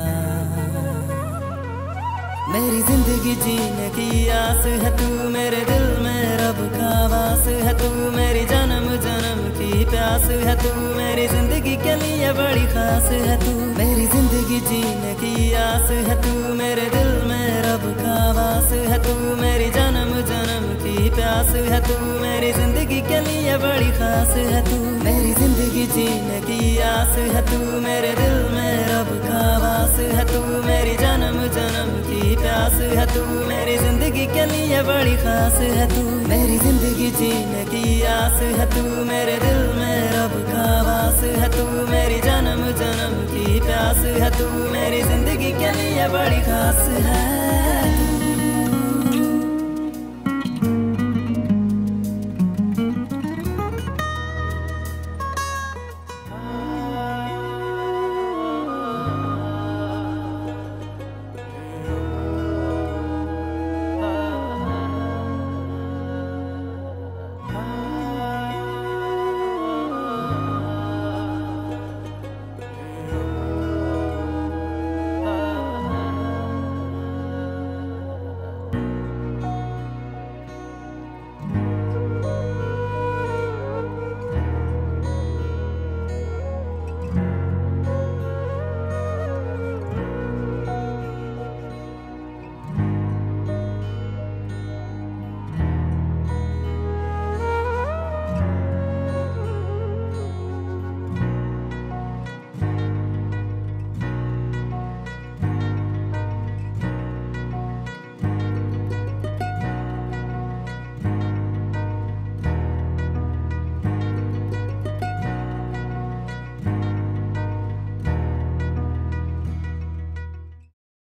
मेरी जिंदगी जीने की आस है तू, मेरे दिल में रब का वास है तू। मेरी जन्म जन्म की प्यास है तू, मेरी जिंदगी के लिए बड़ी खास है तू। मेरी जिंदगी जीने की आस है तू, मेरे दिल में रब का वास है तू। मेरी जन्म जन्म की प्यास है तू, मेरी जिंदगी के लिए बड़ी खास है तू। मेरी जिंदगी जीने की आस है तू, मेरे दिल में रब का वास है तू। मेरी जन्म जन्म की प्यास है तू, मेरी जिंदगी के लिए बड़ी खास है तू। मेरी जिंदगी जीने की आस है तू, मेरे दिल में रब का वास है तू। मेरी जन्म जन्म की प्यास है तू, मेरी जिंदगी के लिए बड़ी खास है तू।